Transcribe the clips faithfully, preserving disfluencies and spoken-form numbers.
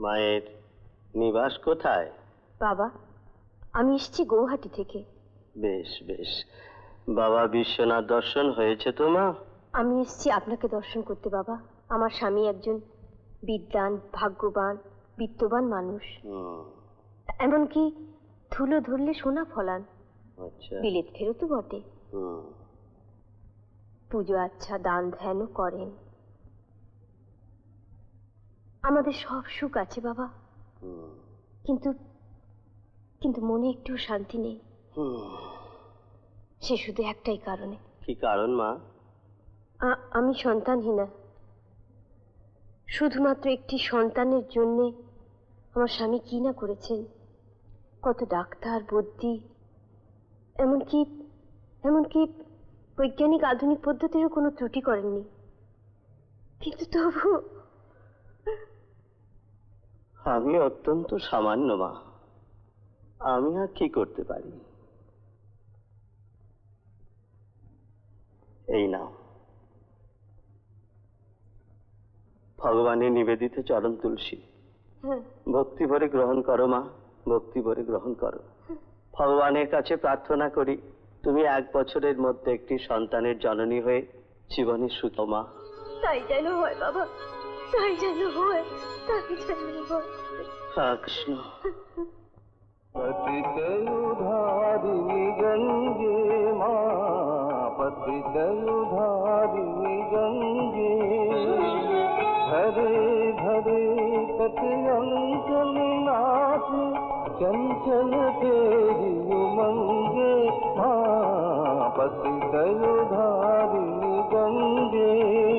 মায়ের নিবাস কোথায়? বাবা, আমি এসেছি গৌহাটি থেকে। বেশ বেশ। বাবা বিশ্বনাথ দর্শন হয়েছে তো মা? আমি এসেছি আপনাকে দর্শন করতে বাবা। আমার স্বামী একজন বিদ্বান, ভাগ্যবান, বিত্তবান মানুষ। এমনকি ধুলো ধরলে সোনা ফলান। আচ্ছা। বিলেত ফেরতও বটে। পুজো আচ্ছা দান ধ্যানও করেন। আমাদের সব সুখ আছে বাবা, কিন্তু কিন্তু মনে একটু শান্তি নেই। সে শুধু একটাই কারণে। কি কারণ মা? আমি সন্তানহীনা। শুধুমাত্র একটি সন্তানের জন্যে আমার স্বামী কি না করেছেন। কত ডাক্তার, বুদ্ধি, এমনকি এমনকি বৈজ্ঞানিক আধুনিক পদ্ধতিরও কোনো ত্রুটি করেননি। কিন্তু তবু আমি অত্যন্ত সামান্য মা, আমি আর কি করতে পারি? এই নাও ভগবানের নিবেদিত চরণ তুলসী। ভক্তি ভরে গ্রহণ করো মা, ভক্তি ভরে গ্রহণ করো। ভগবানের কাছে প্রার্থনা করি তুমি এক বছরের মধ্যে একটি সন্তানের জননী হয়ে জীবনের সুখ মা। তাই যেন হয় বাবা, তাই যেন হয়, তাই যেন হয়। কৃষ্ণ। পতিত উদ্ধারিণী গঙ্গে মা, পতিত উদ্ধারিণী গঙ্গে, ধরে ধরে তট অঞ্চল নাচ চঞ্চল तेरी उमंगे मा, पतित उद्धारिणी गंगे।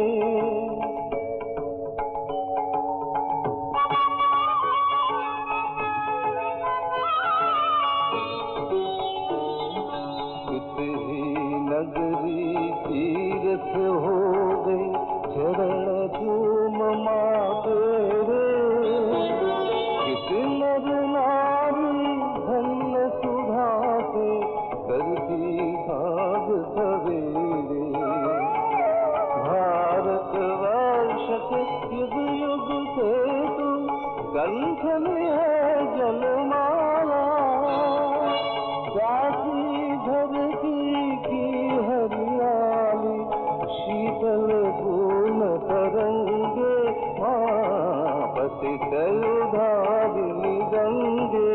नगरी तीर्थ हो गई चरण झूम माँ तेरे, कितने नर नारी धन्य सुधा से करती भाग सवेरे। भारत वर्ष के युग युग से तू कंठ में है जलमाला, काशी धरती की हरियाली शीतल पूर्ण तरंगे माँ, पतित उद्धारिणी गंगे।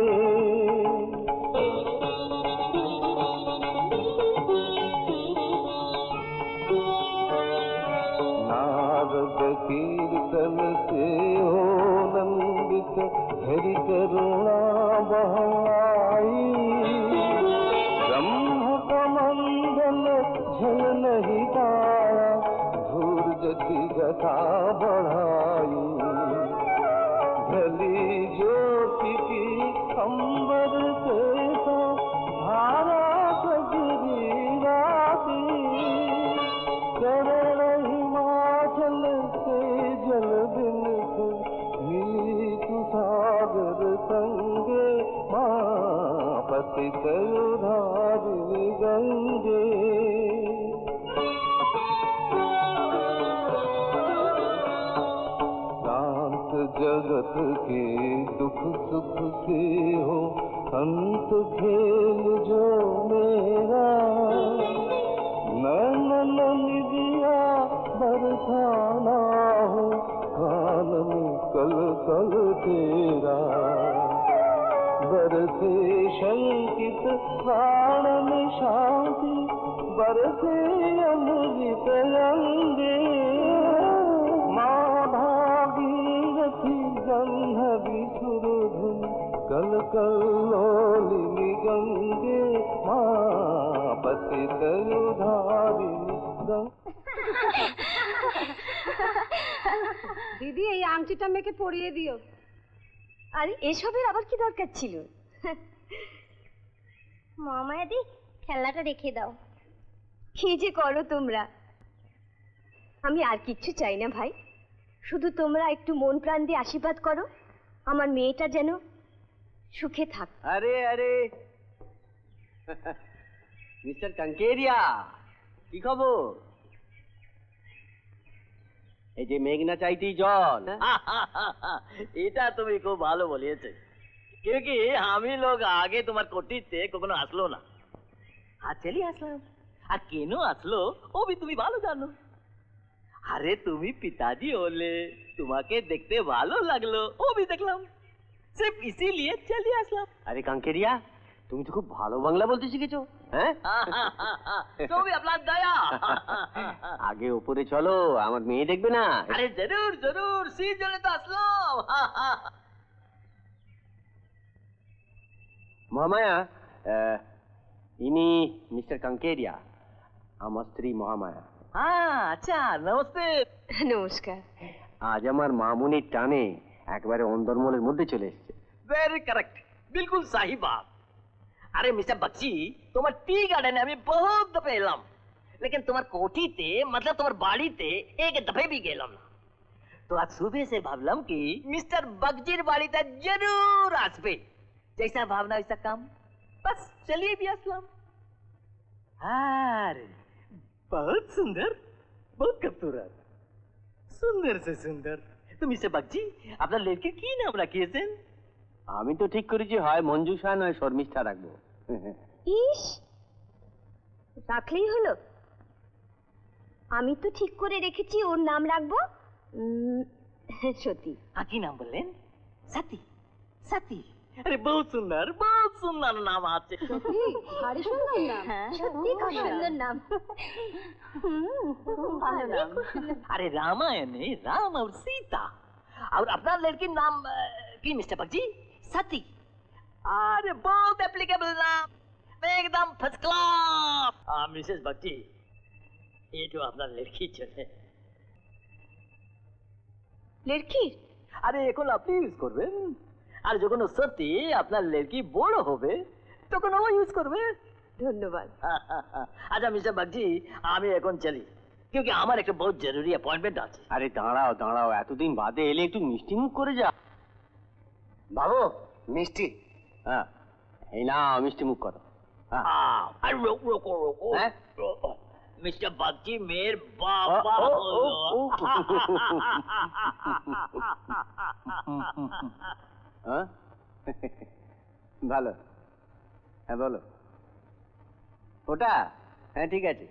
नारद कीर्तन से हो नंदित हरि करुणा बहाई, ब्रह्म कमंडल झल नहीं पाया धूर जति गथा बढ़ाई। ढली ज्योति की अंबर से तो धारा कजरी राती, चरण हिमाचल से जल बिन मिली तु सागर संगे माँ, पतित उद्धारिणी गंगे। शांत जगत के दुख सुख से हो अंत खेल जो मेरा, नैनन निदिया बरसाना हो कान में कल कल तेरा। बरसे शंकित प्राण में शांति, बरसे अमृत अंगे माँ भागीरथी गंधर्वी सुरधुन कल कल्लोलिनी गंगे माँ, पतित उद्धारिणी गंगे। দিদি এই আংটিটা মেয়েকে পরিয়ে দিও। আরে এসবের আবার কি দরকার ছিল? মামাদি খেলনাটা রেখে দাও। কি যে করো তোমরা। আমি আর কিচ্ছু চাই না ভাই, শুধু তোমরা একটু মন প্রাণ দিয়ে আশীর্বাদ করো আমার মেয়েটা যেন সুখে থাক। আরে আরে মিস্টার কাঙ্কেরিয়া, কি খবর? এই যে মেঘনা চাইতেই জল। এটা তুমি খুব ভালো বলিয়েছে, क्योंकि हम ही लोग आगे तुम्हार कोठी से কখনো আসলো না, আর চলি আসলাম। আর কেন আসলো ও भी তুমি ভালো জানো। আরে তুমি পিতাজি হলে, তোমাকে দেখতে ভালো লাগলো, ও भी দেখলাম, सिर्फ इसीलिए चलिए আসলাম। আরে কাঙ্কেরিয়া, তুমি তো খুব ভালো বাংলা বলতে শিখেছো। হ্যাঁ, তুমি আপনার দয়া। আগে উপরে চলো, আমার মেয়ে দেখবে না। আরে জরুর জরুর, সি জন্য তো আসলাম। মহামায়া, আহ, ইনি মিস্টার কাঙ্কেরিয়া, আমার স্ত্রী মহামায়া। হ্যাঁ আচ্ছা, নমস্তে। নমস্কার। আজ আমার মামুনির টানে একবারে অন্দরমহলের মধ্যে চলে এসেছে। वेरी करेक्ट, बिल्कुल सही बात। अरे मिस्टर बच्ची, तुम्हार टी गार्डन আমি बहुत दफे এলাম, लेकिन তোমার কোঠিতে मतलब তোমার বাড়িতে এক দফে भी গেলাম না। তো আজ सुबह से ভাবলাম कि मिस्टर बगजीর বাড়িতে जरूर আসবে। जैसा भावना वैसा काम, बस चलिए भी আসলাম। अरे बहुत सुंदर, बहुत खूबसूरत, सुंदर से सुंदर। तो मिस्टर बगजी, আপনার লড়কির কি নাম রাখিয়েছেন? আমি তো ঠিক করেছি, হয় মঞ্জুষা নয় শর্মিষ্ঠা রাখবো। ইস, রাখলেই হলো। আমি তো ঠিক করে রেখেছি ওর নাম রাখবো উম, সতী। हाँ की नाम बोलें? सती, सती। अरे बहुत सुंदर, बहुत सुंदर नाम आपसे। ভারী সুন্দর নাম। সত্যি খুব সুন্দর নাম। ভালো নাম। अरे रामायण में राम और सीता, और अपना लड़की नाम अ, की मिस्टर बगजी सती। अरे बहुत एप्लीकेबल नाम, एकदम फर्स्ट क्लास। हाँ मिसेस बगजी, ये जो अपना लड़की जो है, লড়কি? আরে এখন আপনি ইউজ করবেন, আর যখন ও সত্যি আপনার লড়কি বড় হবে তখন ও ইউজ করবে। ধন্যবাদ। আচ্ছা মিস্টার বাগজি, আমি এখন চলি, क्योंकि আমার একটা বহুত জরুরি অ্যাপয়েন্টমেন্ট আছে। আরে দাঁড়াও দাঁড়াও, এতদিন বাদে এলে একটু মিষ্টি মুখ করে যা। বাবু মিষ্টি। হ্যাঁ, এই না মিষ্টি মুখ করো। হ্যাঁ। আহ, আরে রোকো রোকো রোকো হ্যাঁ? মিস্টার বাগজি মের বাবা ও, ও, ও, ও। হ্যাঁ? ভালো, হ্যাঁ বলো। ওটা হ্যাঁ ঠিক আছে,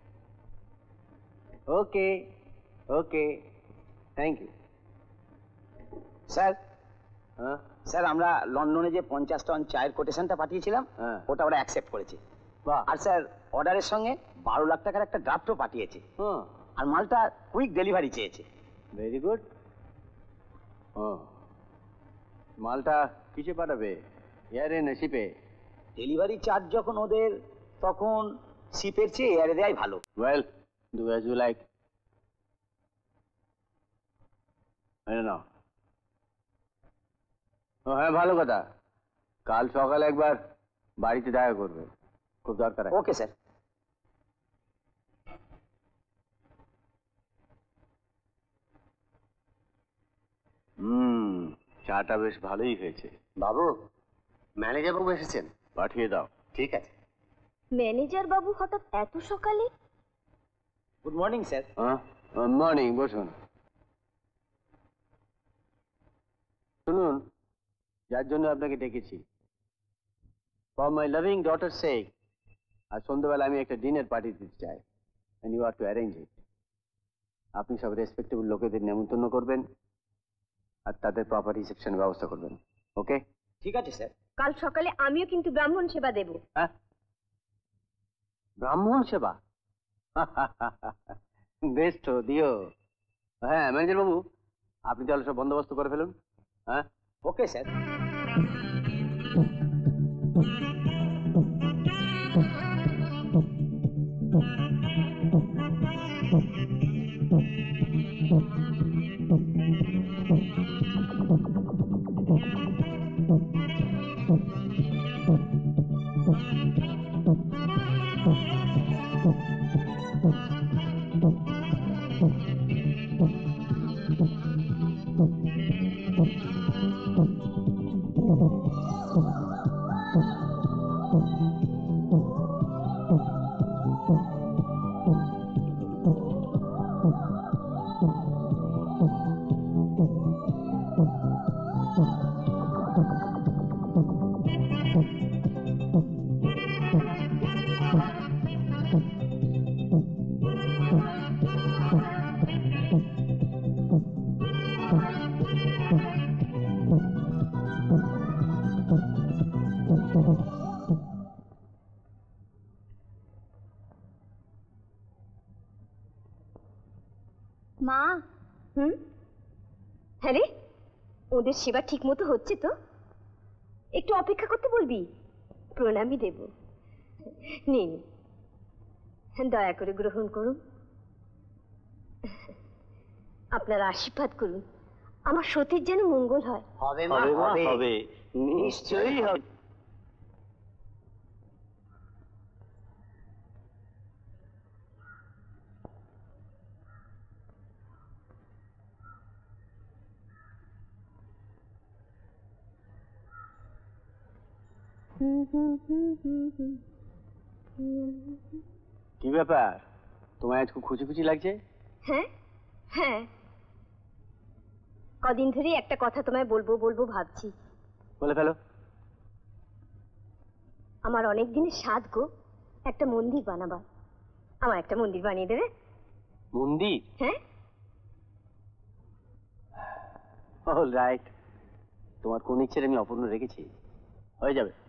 okay okay, thank you. Sir, হ্যাঁ স্যার আমরা লন্ডনে যে পঞ্চাশ টন চায়ের কোটেশনটা পাঠিয়েছিলাম, হ্যাঁ। ওটা ওরা অ্যাকসেপ্ট করেছে। বাহ, আর স্যার অর্ডারের সঙ্গে বারো লাখ টাকার একটা ড্রাফটও পাঠিয়েছে, হ্যাঁ, আর মালটা কুইক ডেলিভারি চেয়েছে। Very good. ও, মালটা কিসে পাঠাবে? এয়ারে না শিপে? ডেলিভারি চার্জ যখন ওদের, তখন শিপের চেয়ে এয়ারে দেওয়াই ভালো। Well, do as you like. নাও। ও হ্যাঁ, ভালো কথা, কাল সকালে একবার বাড়িতে দেখা করবে, খুব দরকার আছে। Okay sir. হুম, চাটা বেশ ভালোই হয়েছে। বাবু, ম্যানেজার বাবু এসেছেন। পাঠিয়ে দাও। ঠিক আছে। ম্যানেজার বাবু হঠাৎ এত সকালে? Good morning sir. হ্যাঁ, মর্নিং, বসুন। শুনুন, যার জন্য আপনাকে ডেকেছি, for my loving daughter sake, আর সন্ধ্যাবেলা আমি একটা ডিনার পার্টি দিতে চাই, and you are to arrange it. আপনি সব রেসপেক্টেবল লোকেদের নেমন্তন্ন করবেন আর তাদের প্রপার রিসেপশনের ব্যবস্থা করবেন। ওকে? ঠিক আছে স্যার। কাল সকালে আমিও কিন্তু ব্রাহ্মণ সেবা দেব। হ্যাঁ, ব্রাহ্মণ সেবা? বেশ তো, দিও। হ্যাঁ ম্যানেজার বাবু, আপনি তাহলে সব বন্দোবস্ত করে ফেলুন। হ্যাঁ, ওকে স্যার। মা, হুম? হ্যাঁ রে, ওদের সেবা ঠিক মতো হচ্ছে তো? একটু অপেক্ষা করতে বলবি, প্রণামই দেব। নিন, দয়া করে গ্রহণ করুন। আপনারা আশীর্বাদ করুন, আমার সতীর যেন মঙ্গল হয়। হবে মা, হবে মা, হবে। হবে, নিশ্চয়ই হবে। কি ব্যাপার, তোমায় আজ খুব খুশি খুশি লাগছে? হ্যাঁ হ্যাঁ, কদিন ধরেই একটা কথা তোমায় বলবো বলবো ভাবছি। বলে ফেলো। আমার অনেক দিনের স্বাদ গো, একটা মন্দির বানাবার। আমার একটা মন্দির বানিয়ে দেবে? মন্দির? হ্যাঁ। অল রাইট, তোমার কোন ইচ্ছের আমি অপূর্ণ রেখেছি, হয়ে যাবে।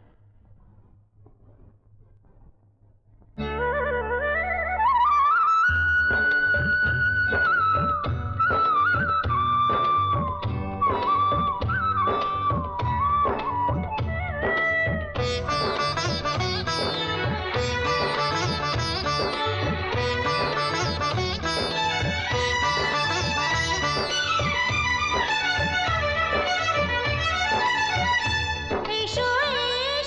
এসো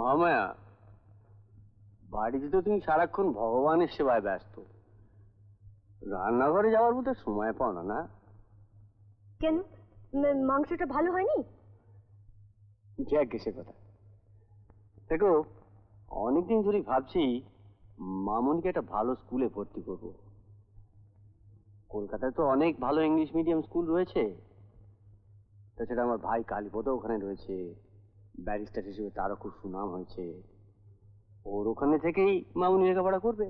মহামায়া, বাড়িতে তো তুমি সারাক্ষণ ভগবানের সেবায় ব্যস্ত, রান্নাঘরে যাওয়ার মতো সময় পাও না। না কেন, ম- মাংসটা ভালো হয়নি? যাক সে কথা। দেখো, অনেকদিন ধরেই ভাবছি মামুনিকে একটা ভালো স্কুলে ভর্তি করব। কলকাতায় তো অনেক ভালো ইংলিশ মিডিয়াম স্কুল রয়েছে, তাছাড়া আমার ভাই কালীপদ ওখানে রয়েছে, ব্যারিস্টার হিসেবে তারও খুব সুনাম হয়েছে। ওর ওখানে থেকেই মামুনি লেখাপড়া করবে।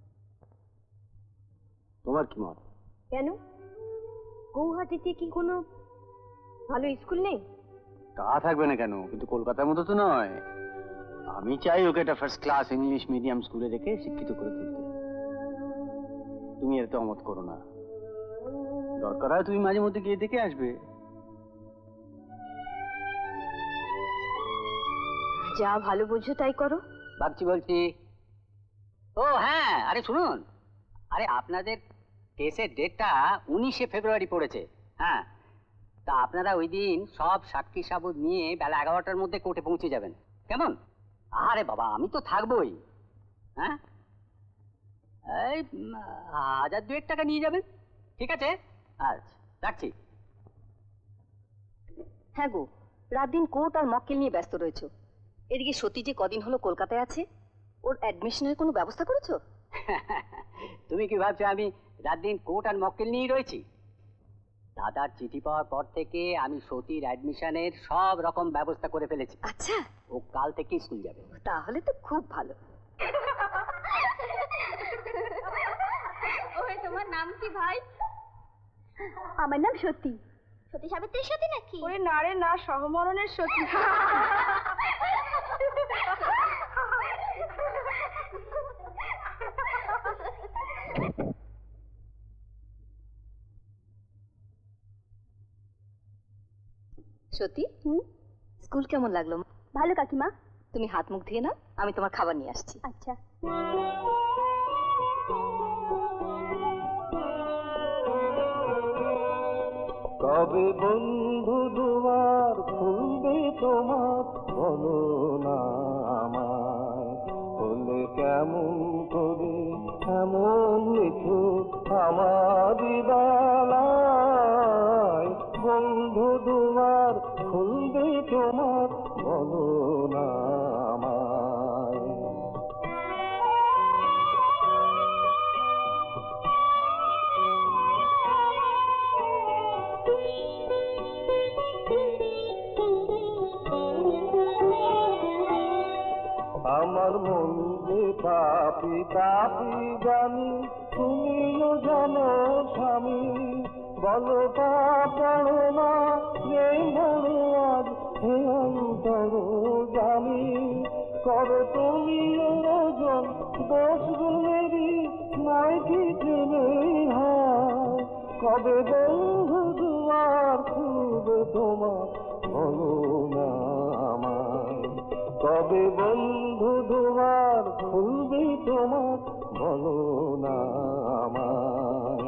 তোমার কি মত? কেন, গৌহাটিতে কি কোনো ভালো স্কুল নেই? তা থাকবে না কেন, কিন্তু কলকাতার মতো তো নয়। আমি চাই ওকে একটা ফার্স্ট ক্লাস ইংলিশ মিডিয়াম স্কুলে রেখে শিক্ষিত করে তুলতে। তুমি এর তো অমত করো না। দরকার হয় তুমি মাঝে মধ্যে গিয়ে দেখে আসবে। যা ভালো বুঝো তাই করো। ভাবছি বলছি। ও হ্যাঁ, আরে শুনুন, আরে আপনাদের কেসের ডেটটা উনিশে ফেব্রুয়ারি পড়েছে। হ্যাঁ, তা আপনারা ওই দিন সব সাক্ষী সাবুত নিয়ে বেলা এগারোটার মধ্যে কোর্টে পৌঁছে যাবেন, কেমন? আরে বাবা, আমি তো থাকবোই। হ্যাঁ, এই উম, হাজার দুয়েক টাকা নিয়ে যাবেন, ঠিক আছে? আচ্ছা, রাখছি। হ্যাঁ গো, রাত দিন কোর্ট আর মক্কেল নিয়ে ব্যস্ত রয়েছো। এদিকে সতী যে কদিন হলো কলকাতায় আছে, ওর অ্যাডমিশনের কোনো ব্যবস্থা করেছো? তুমি কি ভাবছো আমি রাত দিন কোর্ট আর মক্কেল নিয়েই রয়েছি? দাদার চিঠি পাওয়ার পর থেকে আমি সতীর অ্যাডমিশনের সব রকম ব্যবস্থা করে ফেলেছি। আচ্ছা, ও কাল থেকে স্কুল যাবে। তাহলে তো খুব ভালো। ওই তোমার নাম কি ভাই? আমার নাম সত্যি। সতী সাবিত্রীর সাথে নাকি? ওরে না রে না, সহমরণের সত্যি। সতী, হুম, স্কুল কেমন লাগলো? ভালো কাকিমা। তুমি হাত মুখ ধুয়ে নাও, আমি তোমার খাবার নিয়ে আসছি। আচ্ছা। কবে বন্ধু দুয়ার খুলবে তোমার, বলো না আমায়। হলে কেমন করে এমন লিখো আমার বেলায়, বন্ধু দুয়ার খুলবে তোমার, বলো না আমায়। আমার মন যে পাপি তাপি জানি, তুমিও জানো স্বামী। বলো পারো না এই মনে আজ হে অন্তর জানি। করো তুমি ওজন দোষ গুণেরই নয় কি জেনে হয়। কবে বন্ধু দুয়ার খুলবে তোমার, বলো না আমায়। কবে বন্ধু দুয়ার খুলবে তোমার, বলো না আমায়।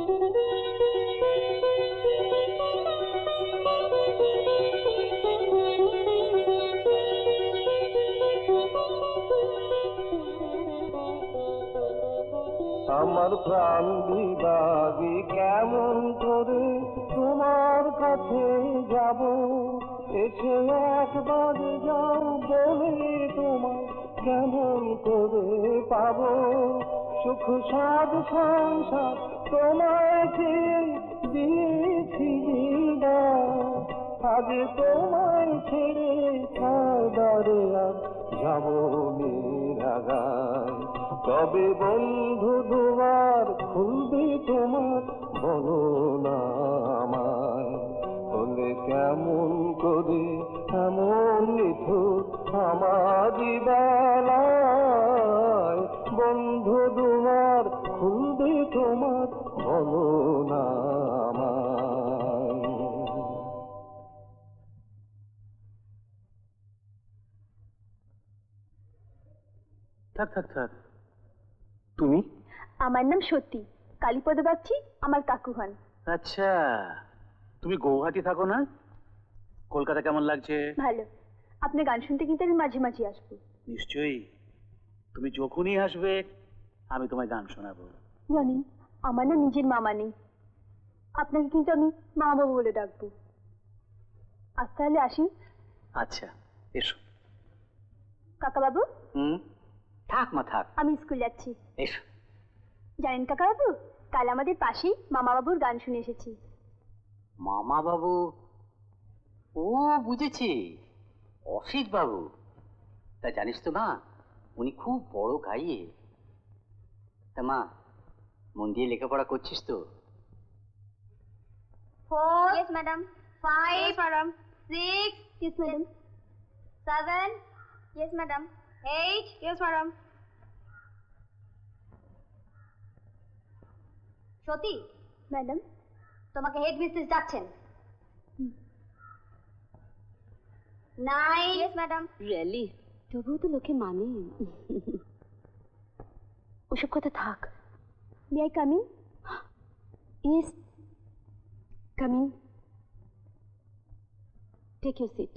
আমার প্রাণ বিভাগী কেমন করে তোমার কাছে যাব, এসে একবার যাও বলে তোমার কেমন করে পাবো। সুখ সাদ সংসার তোমায় চেয়ে দিয়েছি বিদায়, আজ তোমায় ছেড়ে কাদারে আর যাব নিরাগায়। কবে বন্ধু দুয়ার খুলবে তোমার, বলো না আমায়। হলে কেমন করে এমন নিঠুর আমার বেলায়, বন্ধু দুয়ার খুলবে তোমার, বলো না আমায়। থাক থাক থাক। তুমি? আমার নাম সত্যি, কালীপদ বাগচি আমার কাকু হন। আচ্ছা, তুমি গৌহাটি থাকো না? কলকাতা কেমন লাগছে? ভালো। আপনার গান শুনতে কিন্তু আমি মাঝে মাঝে আসবো। নিশ্চয়ই, তুমি যখনই আসবে আমি তোমায় গান শোনাবো। জানেন, আমার না নিজের মামা নেই, আপনাকে কিন্তু আমি মামা বাবু বলে ডাকবো। আজ তাহলে আসি। আচ্ছা, এসো। কাকা বাবু, হুম, থাক মা থাক, আমি স্কুল যাচ্ছি। এসো। জানেন কাকা বাবু, কাল আমাদের পাশেই মামা বাবুর গান শুনে এসেছি। মামা বাবু? ও বুঝেছি, অসিত বাবু। তা জানিস তো মা, উনি খুব বড় গাইয়ে। তা মা, মন দিয়ে লেখাপড়া করছিস তো? Four. Yes, madam. Five. Yes, madam. Six. Yes, madam. Seven. Yes, madam. Eight. Yes, madam. Sati, madam, তোমাকে হেড মিস্ট্রেস ডাকছেন। নাইন। Yes, madam. রিয়েলি? তবুও তো লোকে মানে। ওসব কথা থাক। May I come in? Yes, come in. Take your seat.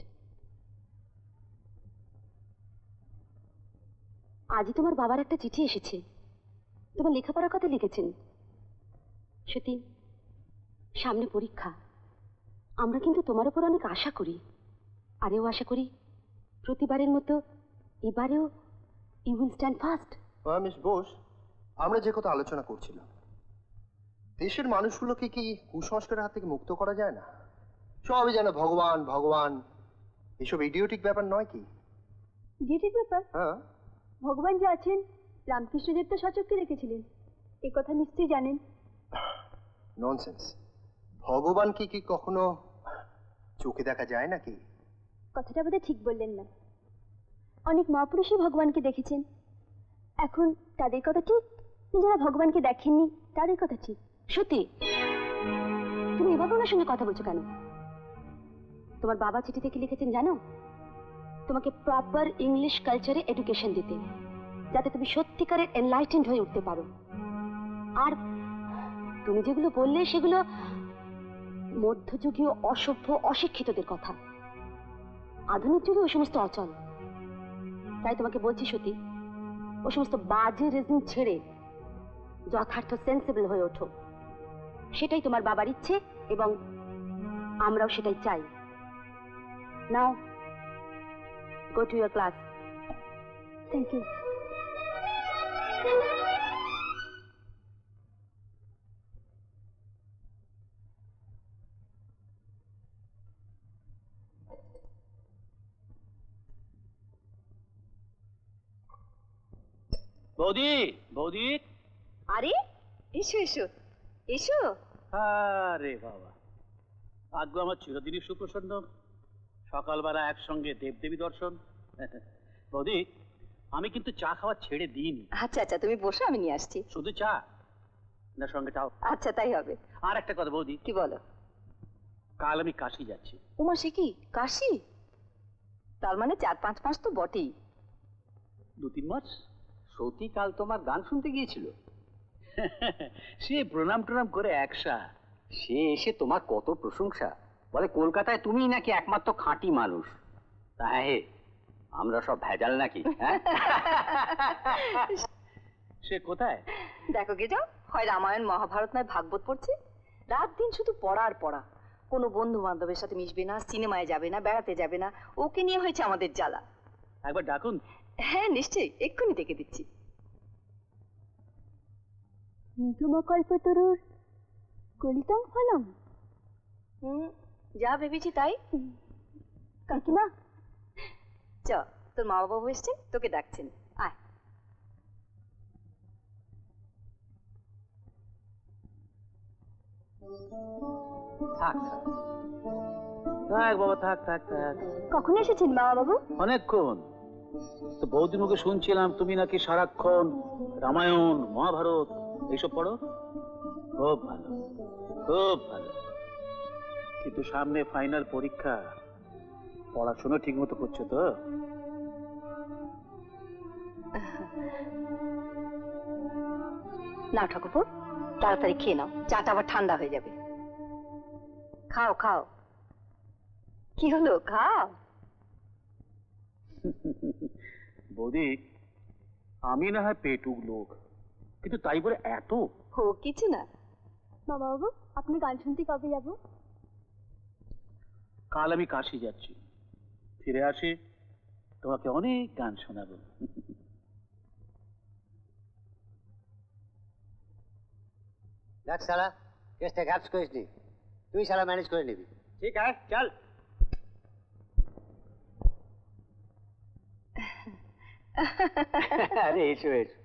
আজই তোমার বাবার একটা চিঠি এসেছে, তোমার লেখাপড়ার কথা লিখেছেন। সত্যি, সামনে পরীক্ষা, আমরা কিন্তু তোমার উপর অনেক আশা করি, আরেও আশা করি প্রতিবারের মতো এবারেও you will stand first. Miss Bose, আমরা যে কথা আলোচনা করছিলাম, দেশের মানুষগুলোকে কি কুসংস্কারের হাত থেকে মুক্ত করা যায় না? সবই যেন ভগবান ভগবান, এসব ইডিওটিক ব্যাপার নয় কি? ইডিওটিক ব্যাপার? হ্যাঁ, ভগবান যে আছেন রামকৃষ্ণদেব তো সচক্ষে রেখেছিলেন, এ কথা নিশ্চয়ই জানেন। ননসেন্স। ভগবানকে কি কখনো চোখে দেখা যায় নাকি? কথাটা বোধহয় ঠিক বললেন না। অনেক মহাপুরুষই ভগবানকে দেখেছেন। এখন তাদের কথা ঠিক, যারা ভগবানকে দেখেননি তাদের কথা ঠিক। সত্যি, তুমি এভাবে ওনার সঙ্গে কথা বলছো কেন? তোমার বাবা চিঠিতে কি লিখেছেন জানো? তোমাকে প্রপার ইংলিশ কালচারে এডুকেশন দিতে, যাতে তুমি সত্যিকারের এনলাইটেন্ড হয়ে উঠতে পারো। আর তুমি যেগুলো বললে সেগুলো মধ্যযুগীয় অসভ্য অশিক্ষিতদের কথা। আধুনিক যুগে ও সমস্ত অচল। তাই তোমাকে বলছি সত্যি, ও সমস্ত বাজে রিজন ছেড়ে যথার্থ সেন্সিবল হয়ে ওঠো। সেটাই তোমার বাবার ইচ্ছে এবং আমরাও সেটাই চাই। Now go to your class. Thank you. বৌদি, বৌদি। আরে এসো এসো এসো। আরে বাবা, আজকে আমার চিরদিনই সুপ্রসন্ন, সকালবেলা একসঙ্গে দেবদেবী দর্শন। বৌদি, আমি কিন্তু চা খাওয়া ছেড়ে দিইনি। আচ্ছা আচ্ছা, তুমি বসো, আমি নিয়ে আসছি। শুধু চা না, সঙ্গে চাও? আচ্ছা, তাই হবে। আর একটা কথা বৌদি। কি বলো? কাল আমি কাশি যাচ্ছি। উমা, সে কি কাশি? তার মানে চার পাঁচ মাস তো বটেই। দু তিন মাস। সত্যি কাল তোমার গান শুনতে গিয়েছিল? সে প্রণাম টনাম করে একসা। সে এসে তোমার কত প্রশংসা, বলে কলকাতায় তুমিই নাকি একমাত্র খাঁটি মানুষ। তাই আমরা সব ভেজাল নাকি? হ্যাঁ, সে কোথায়? দেখো গে যাও, হয় রামায়ণ মহাভারত নয় ভাগবত পড়ছে, রাত দিন শুধু পড়া আর পড়া। কোনো বন্ধু বান্ধবের সাথে মিশবে না, সিনেমায় যাবে না, বেড়াতে যাবে না। ওকে নিয়ে হয়েছে আমাদের জ্বালা। একবার ডাকুন। হ্যাঁ নিশ্চয়ই, এক্ষুনি ডেকে দিচ্ছি। কল্পতরুর কলিতং ফলম। হুম, যা ভেবেছি তাই। কাকিমা, চ, তোর মা বাবু এসছে, তোকে ডাকছেন, আয়। থাক থাক বাবা, থাক থাক থাক। কখন এসেছেন মামা বাবু? অনেকক্ষণ। তো বৌদির মুখে শুনছিলাম তুমি নাকি সারাক্ষণ রামায়ণ মহাভারত এইসব পড়ো। খুব ভালো, খুব ভালো, কিন্তু সামনে ফাইনাল পরীক্ষা, পড়াশোনা ঠিক মতো করছো তো? না ঠাকুরপো, তাড়াতাড়ি খেয়ে নাও, চাটা আবার ঠান্ডা হয়ে যাবে। খাও খাও। কি হলো, খাও। বৌদি আমি না হয় পেটুক লোক, কিন্তু তাই বলে এত ও কিছু না। বাবা বাবু, আপনি গান শুনতে কবে যাব? কাল আমি কাশি যাচ্ছি, ফিরে আসি তোমাকে অনেক গান শোনাবো। দেখ শালা, কেসটা ঘাটস করিস নি, তুই শালা ম্যানেজ করে নিবি। ঠিক আছে, চল। আরে এসো এসো।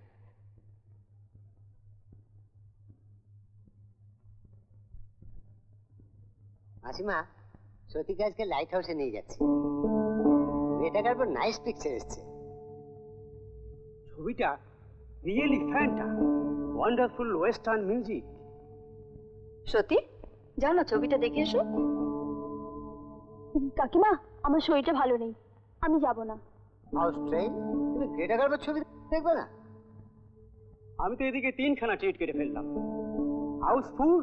মাসিমা, সতীকে আজকে লাইট হাউসে নিয়ে যাচ্ছে। মেয়েটাকার পর নাইস পিকচার এসছে। ছবিটা রিয়েলি ফ্যান্টা, ওয়ান্ডারফুল ওয়েস্টার্ন মিউজিক। সত্যি? যাও না ছবিটা দেখে এসো। কাকিমা, আমার শরীরটা ভালো নেই, আমি যাব না। হাউস ট্রেন, তুমি গ্রেটা গার্বার ছবি দেখবে না? আমি তো এদিকে তিনখানা টিকিট কেটে ফেললাম, হাউসফুল।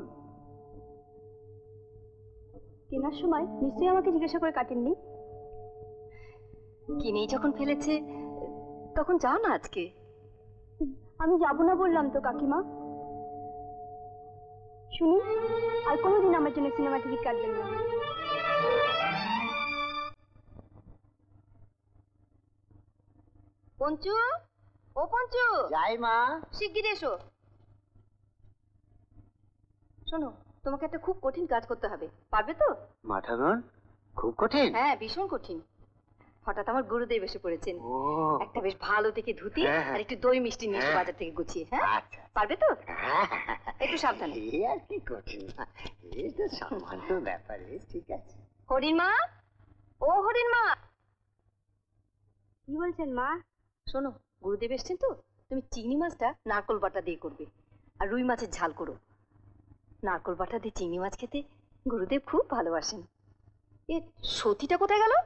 কেনার সময় নিশ্চয়ই আমাকে জিজ্ঞাসা করে কাটেননি। কিনেই যখন ফেলেছে তখন যাও না আজকে। আমি যাব না বললাম তো কাকিমা। শুনি, আর কোনোদিন আমার জন্য সিনেমা টিকিট কাটবেন না। পঞ্চু, ও পঞ্চু, যাই মা। শিগগির এসো। শোনো, তোমাকে একটা খুব কঠিন কাজ করতে হবে, পারবে তো? মাঠাগন, খুব কঠিন? হ্যাঁ, ভীষণ কঠিন। হঠাৎ আমার গুরুদেব এসে পড়েছেন। একটা বেশ ভালো দেখে ধুতি আর একটু দই মিষ্টি নিয়ে এসো বাজার থেকে গুছিয়ে। হ্যাঁ, পারবে তো? একটু সাবধানে। এই আর কি কঠিন না, এই তো সামান্য ব্যাপার। ঠিক আছে। হরিণ মা, ও হরিণ মা। কি বলছেন মা? শোনো, গুরুদেব এসছেন তো, তুমি চিংড়ি মাছটা নারকোল বাটা দিয়ে করবে, আর রুই মাছের ঝাল করো। নারকোল বাটা দিয়ে চিংড়ি মাছ খেতে গুরুদেব খুব ভালোবাসেন। এ সতীটা কোথায় গেল?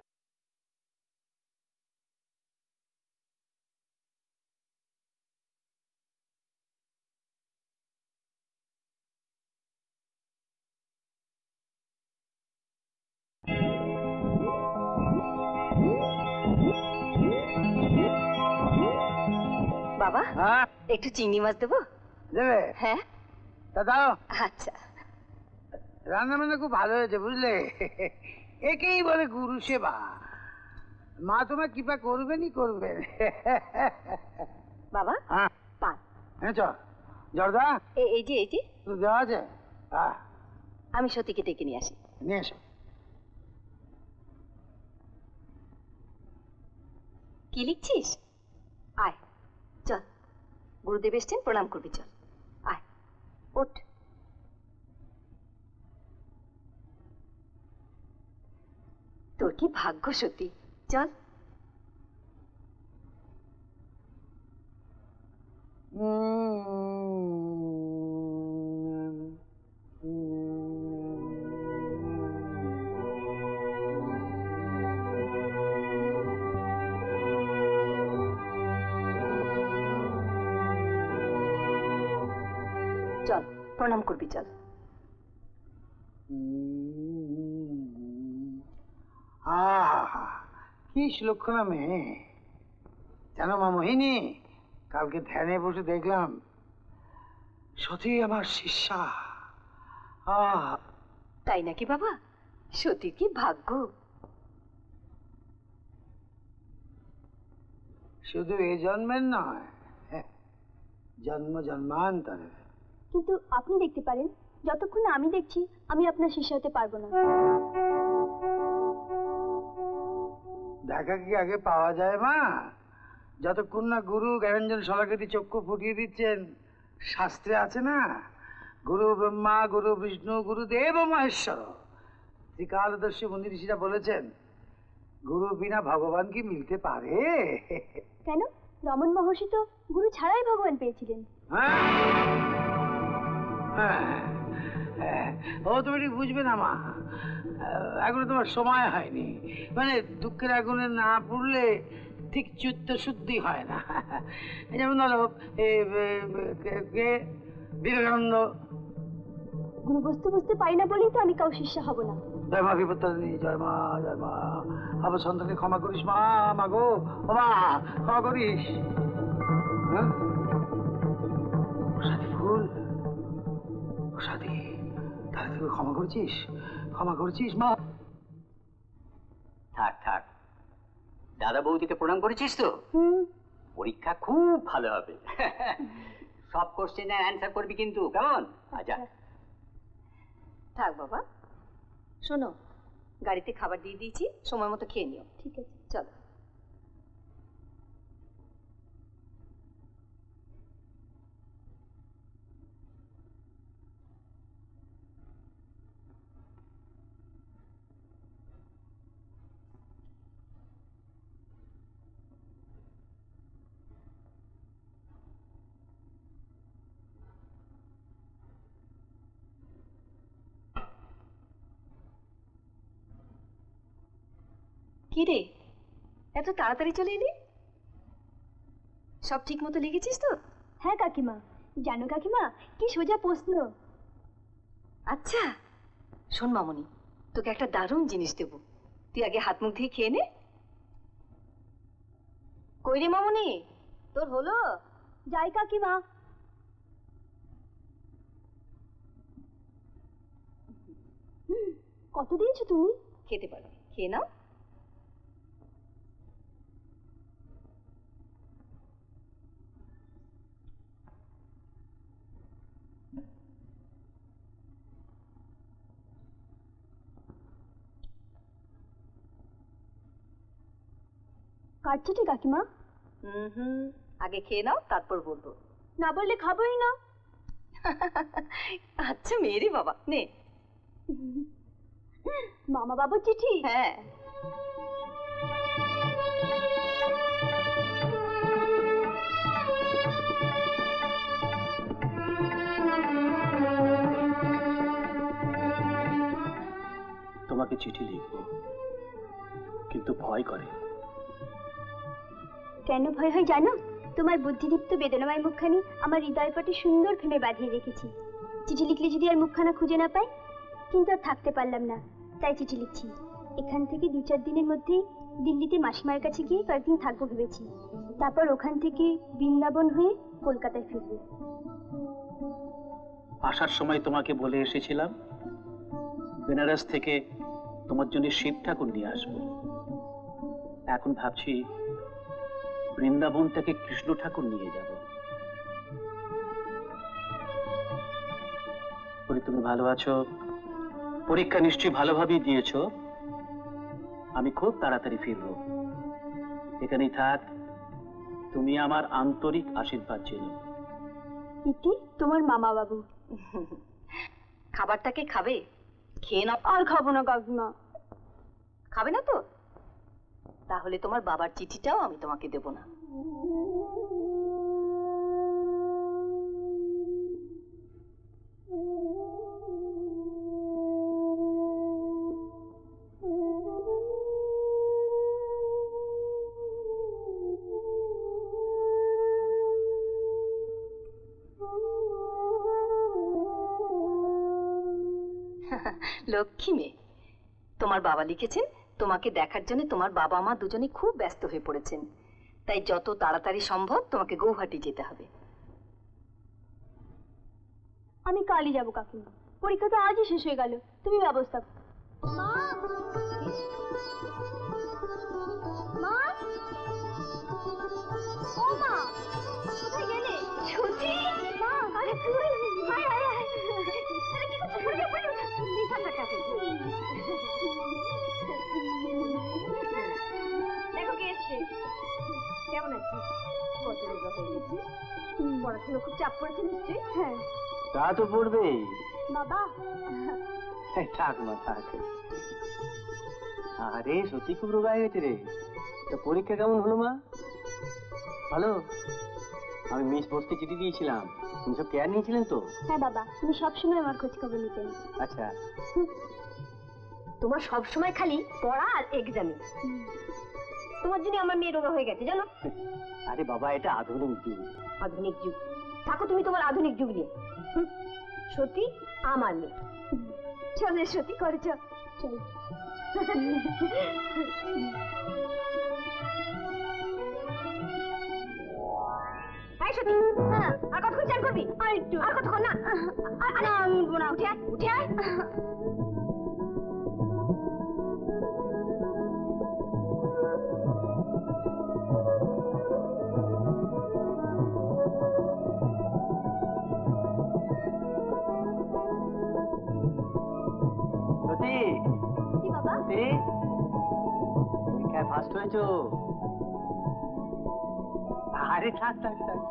বাবা, একটু চিংড়ি মাছ দেবো? দেবে? হ্যাঁ। তা দাও। আচ্ছা। রান্না বান্না খুব ভালো হয়েছে বুঝলে, একেই বলে গুরু সেবা। মা তোমার কৃপা করবেনই করবেন। বাবা, হ্যাঁ পান। হ্যাঁ, চ জর্দা। এই যে, এই যে দেওয়া আছে। আমি সতীকে ডেকে নিয়ে আসি। নিয়ে এসো। কি লিখছিস? আয়, চল, গুরুদেব এসছেন, প্রণাম করবি। চল, আয়, ওঠ। তোর কি ভাগ্য সতী, চল। চল, প্রণাম করবি, চল। আহা, কি শ্লোকনা মেয়ে জানো মা মোহিনী, কালকে ধ্যানে বসে দেখলাম সতী আমার শিষ্যা। আহ, তাই নাকি বাবা? সতীর কি ভাগ্য। শুধু এ জন্মের নয়, জন্ম জন্মান্তরের। কিন্তু আপনি দেখতে পারেন, যতক্ষণ না আমি দেখছি আমি আপনার শিষ্য হতে পারবো না। দেখা কি আগে পাওয়া যায় মা? যতক্ষণ না গুরু জ্ঞানঞ্জন শলাকৃতি চক্ষু ফুটিয়ে দিচ্ছেন, শাস্ত্রে আছে না, গুরু ব্রহ্মা, গুরু বিষ্ণু, গুরুদেব মহেশ্বর। ত্রিকালদর্শী মুনি ঋষিরা বলেছেন, গুরু বিনা ভগবান কি মিলতে পারে? কেন? রমন মহর্ষি তো গুরু ছাড়াই ভগবান পেয়েছিলেন। ও তুমি ঠিক বুঝবে না মা, এখনো তোমার সময় হয়নি। মানে দুঃখের আগুনে না পড়লে ঠিক চিত্ত শুদ্ধি হয় না। যেমন ধরো বিবেকানন্দ। গুরু বস্তু বুঝতে পারি না বলেই তো আমি কাউ শিষ্য হব না। জয় মা বিপত্তারিণী, জয় মা, জয় মা। আমার সন্তানকে ক্ষমা করিস মা, মা গো, ও মা ক্ষমা করিস। হ্যাঁ সাথী ফুল, সাথী তাহলে তুই ক্ষমা করেছিস, ক্ষমা করেছিস মা? থাক থাক, দাদা বৌদিকে প্রণাম করেছিস তো? পরীক্ষা খুব ভালো হবে। সব কোশ্চেনের অ্যান্সার করবি কিন্তু, কেমন? আচ্ছা থাক বাবা, শোনো গাড়িতে খাবার দিয়ে দিয়েছি, সময় মতো খেয়ে নিও। ঠিক আছে, চলো। কি রে, এত তাড়াতাড়ি চলে এলি? সব ঠিক মতো লিখেছিস তো? হ্যাঁ কাকিমা, জানো কাকিমা কি সোজা প্রশ্ন। আচ্ছা শোন মামনি, তোকে একটা দারুণ জিনিস দেবো, তুই আগে হাত মুখ দিয়ে খেয়ে নে। কই রে মামনি, তোর হলো? যাই কাকিমা। কত দিয়েছো তুমি? খেতে পারবে, খেয়ে নাও। কাটছিটি কাকিমা? হুম হুম, আগে খেয়ে নাও তারপর বলবো। না বললে খাবোই না। আচ্ছা মেয়েরে বাবা, নে। মামা বাবুর চিঠি? হ্যাঁ। তোমাকে চিঠি লিখব, কিন্তু ভয় করে। কেন ভয় হয় জানো? তোমার বুদ্ধিদীপ্ত বেদনাময় মুখখানি আমার হৃদয় পটে সুন্দর ফ্রেমে বাঁধিয়ে রেখেছি। চিঠি লিখলে যদি আর মুখখানা খুঁজে না পাই, কিন্তু আর থাকতে পারলাম না, তাই চিঠি লিখছি। এখান থেকে দু চার দিনের মধ্যেই দিল্লিতে মাসিমার কাছে গিয়ে কয়েকদিন থাকবো ভেবেছি। তারপর ওখান থেকে বৃন্দাবন হয়ে কলকাতায় ফিরবো। আসার সময় তোমাকে বলে এসেছিলাম বেনারস থেকে তোমার জন্য শিব ঠাকুর নিয়ে আসবো। এখন ভাবছি বৃন্দাবন থেকে কৃষ্ণ ঠাকুর নিয়ে যাব। তুমি ভালো আছো? পরীক্ষা নিশ্চয়ই ভালোভাবেই দিয়েছো। আমি খুব তাড়াতাড়ি ফিরবো। এখানেই থাক, তুমি আমার আন্তরিক আশীর্বাদ ছিল। ইতি তোমার মামা বাবু। খাবারটাকে খাবে? খেয়ে নাও। আর খাবো না কাকিমা। খাবে না তো? তাহলে তোমার বাবার চিঠিটাও আমি তোমাকে দেব না। লক্ষ্মী মেয়ে, তোমার বাবা লিখেছেন তোমাকে দেখার জন্য তোমার বাবা মা দুজনে খুব ব্যস্ত হয়ে পড়েছেন, তাই যত তাড়াতাড়ি সম্ভব তোমাকে গৌহাটি যেতে হবে। আমি কালই যাবো কাকিমা, পরীক্ষা তো আজই শেষ হয়ে গেল, তুমি ব্যবস্থা করো। মা, ও মা, কোথায় গেলে? সত্যি মা, আরে তুই হায় হায় হায়, আরে কি করছিস? পড়ে পড়ে নিশা কাটা হয়েছে। দেখো কে এসছে। কেমন আছিস? কত রোগা হয়ে গেছিস? পড়াশোনা খুব চাপ পড়েছে নিশ্চয়ই? হ্যাঁ। তা তো পড়বেই বাবা। থাক মা থাক। আরে সত্যি খুব রোগা হয়ে গেছে রে। তা পরীক্ষা কেমন হলো মা? ভালো। আমি মিস বোসকে চিঠি দিয়েছিলাম, তুমি সব কেয়ার নিয়েছিলেন তো? হ্যাঁ বাবা, তুমি সবসময় আমার খোঁজ খবর নিতেন। আচ্ছা। তোমার সব সময় খালি পড়া আর এক্সামে, তোমার জন্য আমার মেয়ে রোগা হয়ে গেছে জানো। আরে বাবা, এটা আধুনিক যুগ। আধুনিক যুগ থাকো তুমি তোমার আধুনিক যুগ নিয়ে। সত্যি আমার মেয়ে। চলে সত্যি করে চল। চলো। এই সত্যি আর কতক্ষণ চান করবি? আর একটু আর কতক্ষণ না না আমি উঠবো না। উঠে আয় উঠে আয়। সত্যি কি বাবা? সত্যি পরীক্ষায় ফার্স্ট হয়েছো? আরে থাক থাক থাক।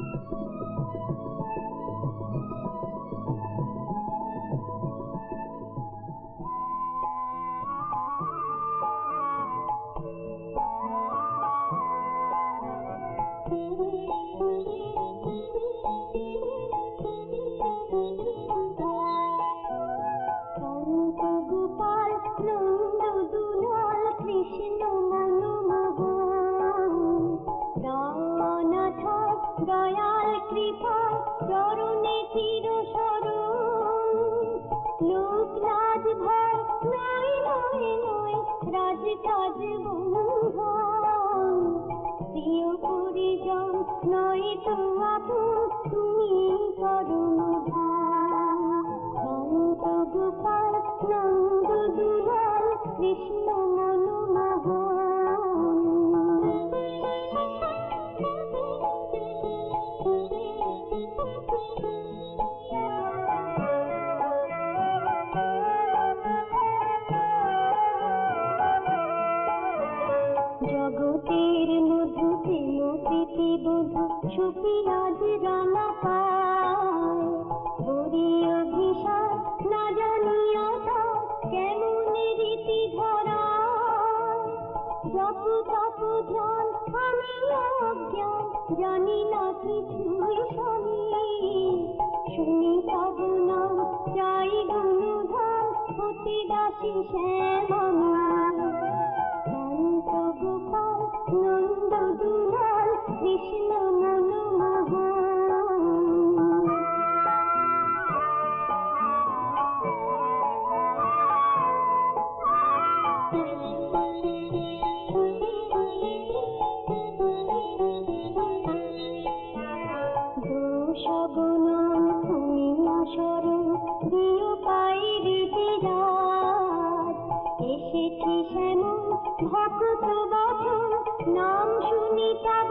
গোপাল নন্দ দুলাল কৃষ্ণ মনমোহন রানাথ দয়াল কৃপায় চরণে চির শরণ লোকলাজ ভয় নয় নয় নয় রাজকাজ বন্ধন প্রিয় পরিজন নয় তো আপন তুমি করুণ নন্দ গোপাল নন্দ দুলাল কৃষ্ণ জগতের মধু প্রেম প্রীতি বধু সুপিরাজ রানা পায় বরি অভিশাপ না জানিয়া তার কেমন রীতি ধরা জপ তপ ধ্যান আমি অজ্ঞান জানি না কিছুই স্বামী শুনি তব নাম চাই গুণধান অতি দাসী শ্যামা নন্দ গোপাল নন্দ দুলাল কৃষ্ণ মনমোহন দোষগুণন তুমি শরণ দিও পাই রীতিরাজ এসেছি শ্যামল ভক্ত বচন নাম শুনি তব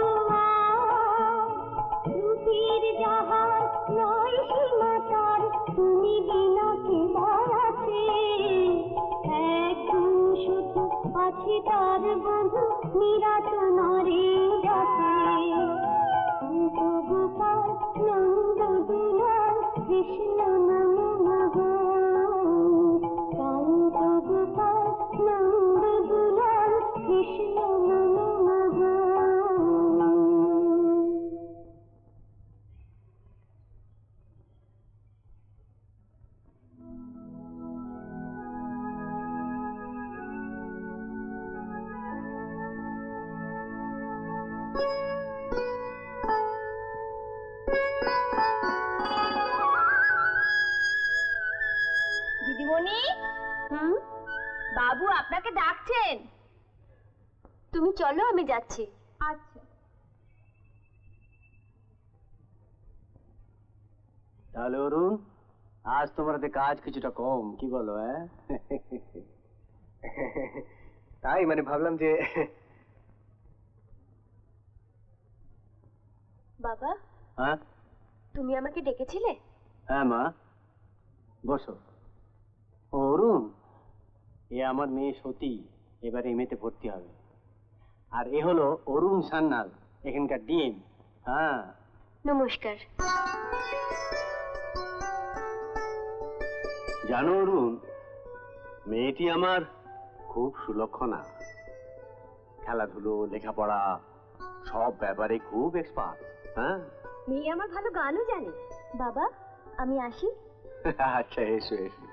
রূপীর জাহাজ নয় সীমাতার তুমি বিনা কে আছে এক গুণ শুধু আছে তার বধূ নিরাত নারী জাতে নন্দ গোপাল নন্দ দুলাল কৃষ্ণ মনমোহন কান্ত গোপাল নন্দ দুলাল কৃষ্ণ মনমোহন দিদিমণি হুম বাবু আপনাকে ডাকছেন। তুমি চলো আমি যাচ্ছি। আচ্ছা তাহলে অরুণ আজ তোমার হাতে কাজ কিছুটা কম, কি বলো? হ্যাঁ তাই মানে ভাবলাম যে বাবা হ্যাঁ তুমি আমাকে ডেকেছিলে? হ্যাঁ মা, বসো। অরুণ, এ আমার মেয়ে সতী, এবারে এমএতে ভর্তি হবে। আর এ হলো অরুণ সান্যাল, এখানকার ডিএম। হ্যাঁ নমস্কার। জানো অরুণ, মেয়েটি আমার খুব সুলক্ষণা, খেলাধুলো লেখাপড়া সব ব্যাপারে খুব এক্সপার্ট। হ্যাঁ মেয়ে আমার ভালো গানও জানে। বাবা আমি আসি। আচ্ছা এসো এসো।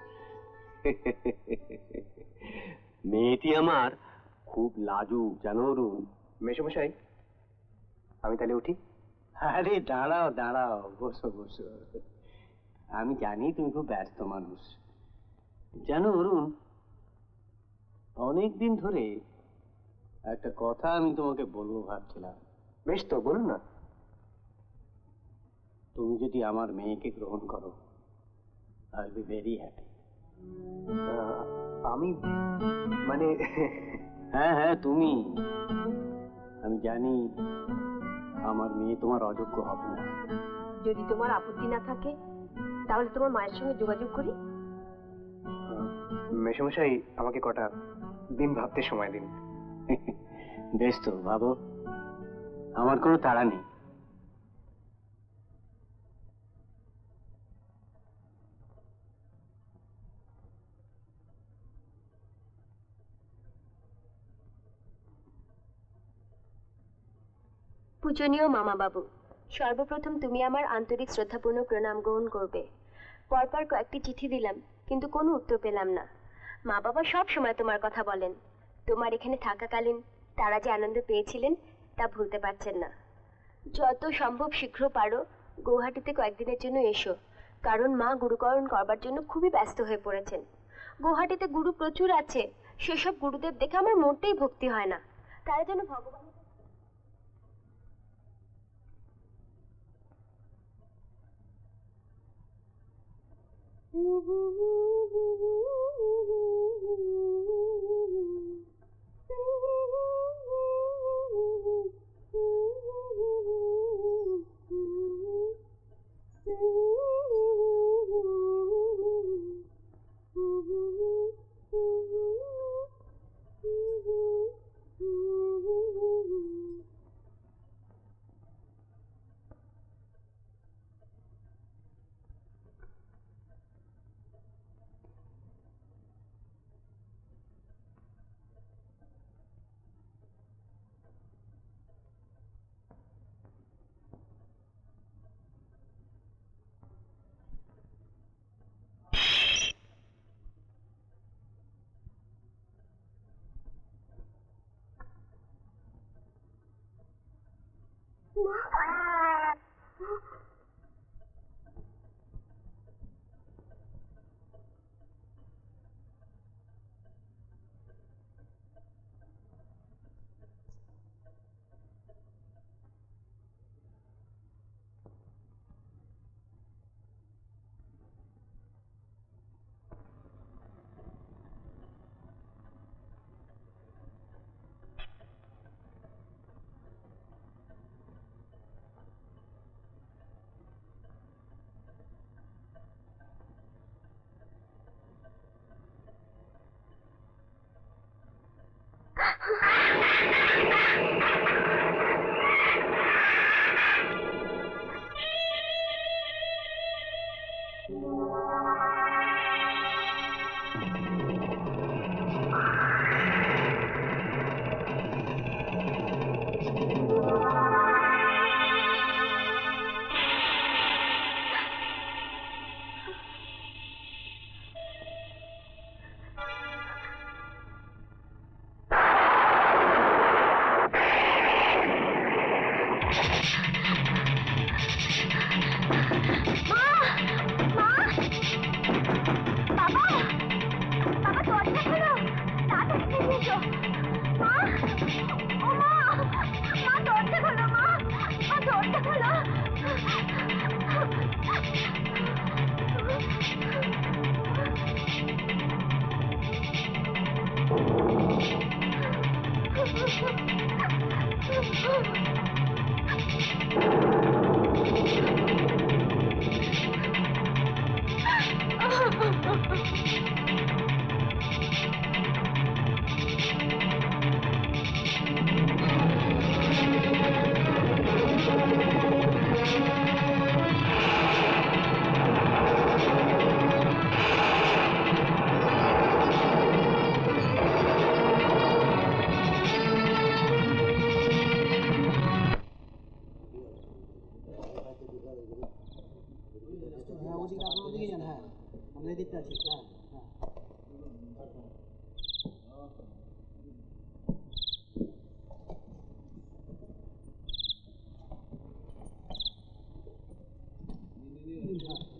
মেয়েটি আমার খুব লাজুক, জানো অরুণ। মেশমশাই আমি তাহলে উঠি? আরে দাঁড়াও দাঁড়াও, বসো বসো। আমি জানি তুমি খুব ব্যস্ত মানুষ। জানো অরুণ, অনেক দিন ধরে একটা কথা আমি তোমাকে বলবো ভাবছিলাম। বেশ তো, বলুন না। তুমি যদি আমার মেয়েকে গ্রহণ করো, I will be very happy. আমি মানে হ্যাঁ হ্যাঁ তুমি। আমি জানি আমার মেয়ে তোমার অযোগ্য হবে না। যদি তোমার আপত্তি না থাকে তাহলে তোমার মায়ের সঙ্গে যোগাযোগ করি। মেশমশাই, আমাকে কটা দিন ভাবতে সময় দিন। বেশ তো, ভাবো, আমার কোনো তাড়া নেই। পূজনীয় মামা বাবু, সর্বপ্রথম তুমি আমার আন্তরিক শ্রদ্ধাপূর্ণ প্রণাম গ্রহণ করবে। পরপর কয়েকটি চিঠি দিলাম, কিন্তু কোনো উত্তর পেলাম না। মা বাবা সব সময় তোমার কথা বলেন। তোমার এখানে থাকাকালীন তারা যে আনন্দ পেয়েছিলেন তা ভুলতে পারছেন না। যত সম্ভব শীঘ্র পারো গৌহাটিতে কয়েকদিনের জন্য এসো, কারণ মা গুরুকরণ করবার জন্য খুবই ব্যস্ত হয়ে পড়েছেন। গৌহাটিতে গুরু প্রচুর আছে, সেসব গুরুদেব দেখে আমার মোটেই ভক্তি হয় না। তারা যেন ভগবান।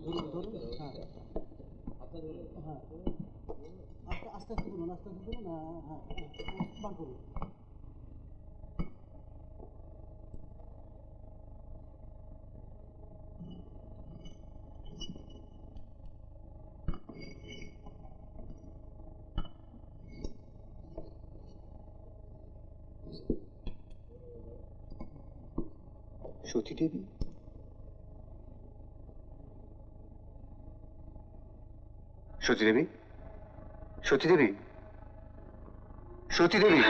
আস্তে আস্তে করুন, আস্তে আস্তে করুন। সতী দেবী, সতী দেবী, সতী দেবী, সতী দেবী।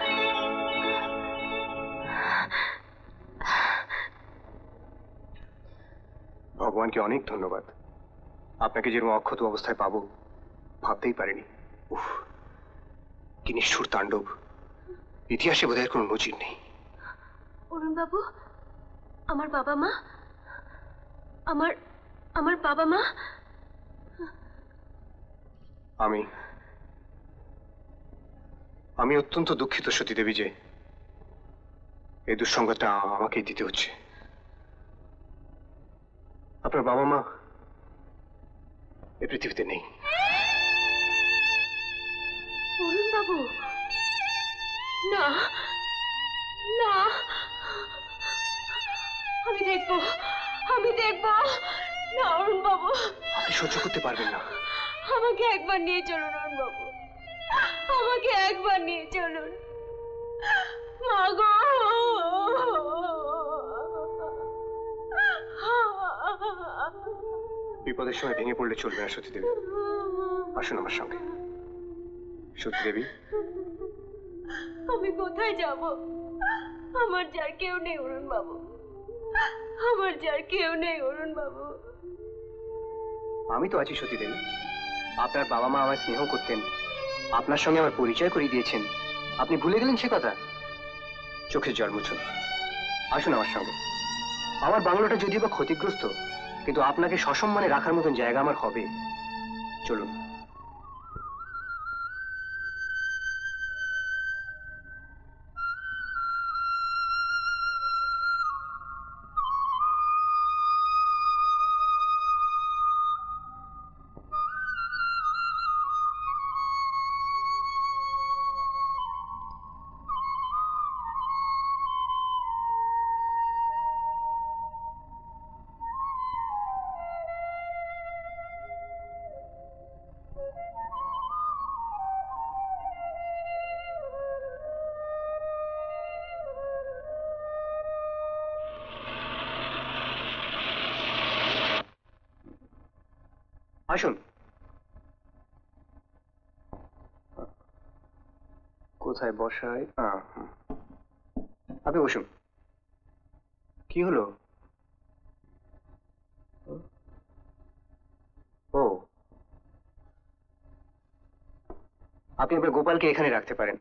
ভগবানকে অনেক ধন্যবাদ। আপনাকে যেরকম অক্ষত অবস্থায় পাবো ভাবতেই পারিনি। উফ, কি নিষ্ঠুর তাণ্ডব! ইতিহাসে বোধহয় কোনো নজির নেই। অরুণ বাবু, আমার বাবা মা, আমার আমার বাবা মা। আমি আমি অত্যন্ত দুঃখিত সতী দেবী যে এই দুঃসংবাদটা আমাকেই দিতে হচ্ছে। আপনার বাবা মা এই পৃথিবীতে নেই। অরুণ বাবু, না না, আমি দেখবো, আমি দেখবো না অরুণ বাবু। আপনি সহ্য করতে পারবেন না। আমাকে একবার নিয়ে চলুন অরুণ বাবু, আমাকে একবার নিয়ে চলুন। মা গো, বিপদের সময় ভেঙে পড়লে চলবে না সতী দেবী। আসুন আমার সঙ্গে। সতী দেবী, আমি কোথায় যাব? আমার যার কেউ নেই অরুণ বাবু, আমার যার কেউ নেই অরুণ বাবু। আমি তো আছি সতী দেবী। আপনার বাবা মা আমায় স্নেহ করতেন, আপনার সঙ্গে আমার পরিচয় করিয়ে দিয়েছেন। আপনি ভুলে গেলেন সে কথা? চোখের জল মুছুন, আসুন আমার সঙ্গে। আমার বাংলোটা যদিও বা ক্ষতিগ্রস্ত, কিন্তু আপনাকে সসম্মানে রাখার মতন জায়গা আমার হবে। চলুন। আসুন। কোথায় বসাই? আপনি বসুন। কি হলো? ও, আপনি আপনার গোপালকে এখানে রাখতে পারেন।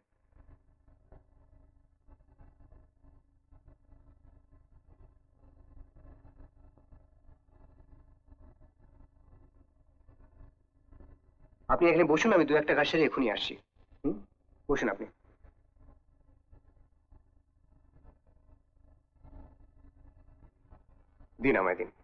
আপনি এখানে বসুন, আমি দু একটা কাজ সেরে এখনই আসছি। হুম, বসুন আপনি। দিন আমায় দিন।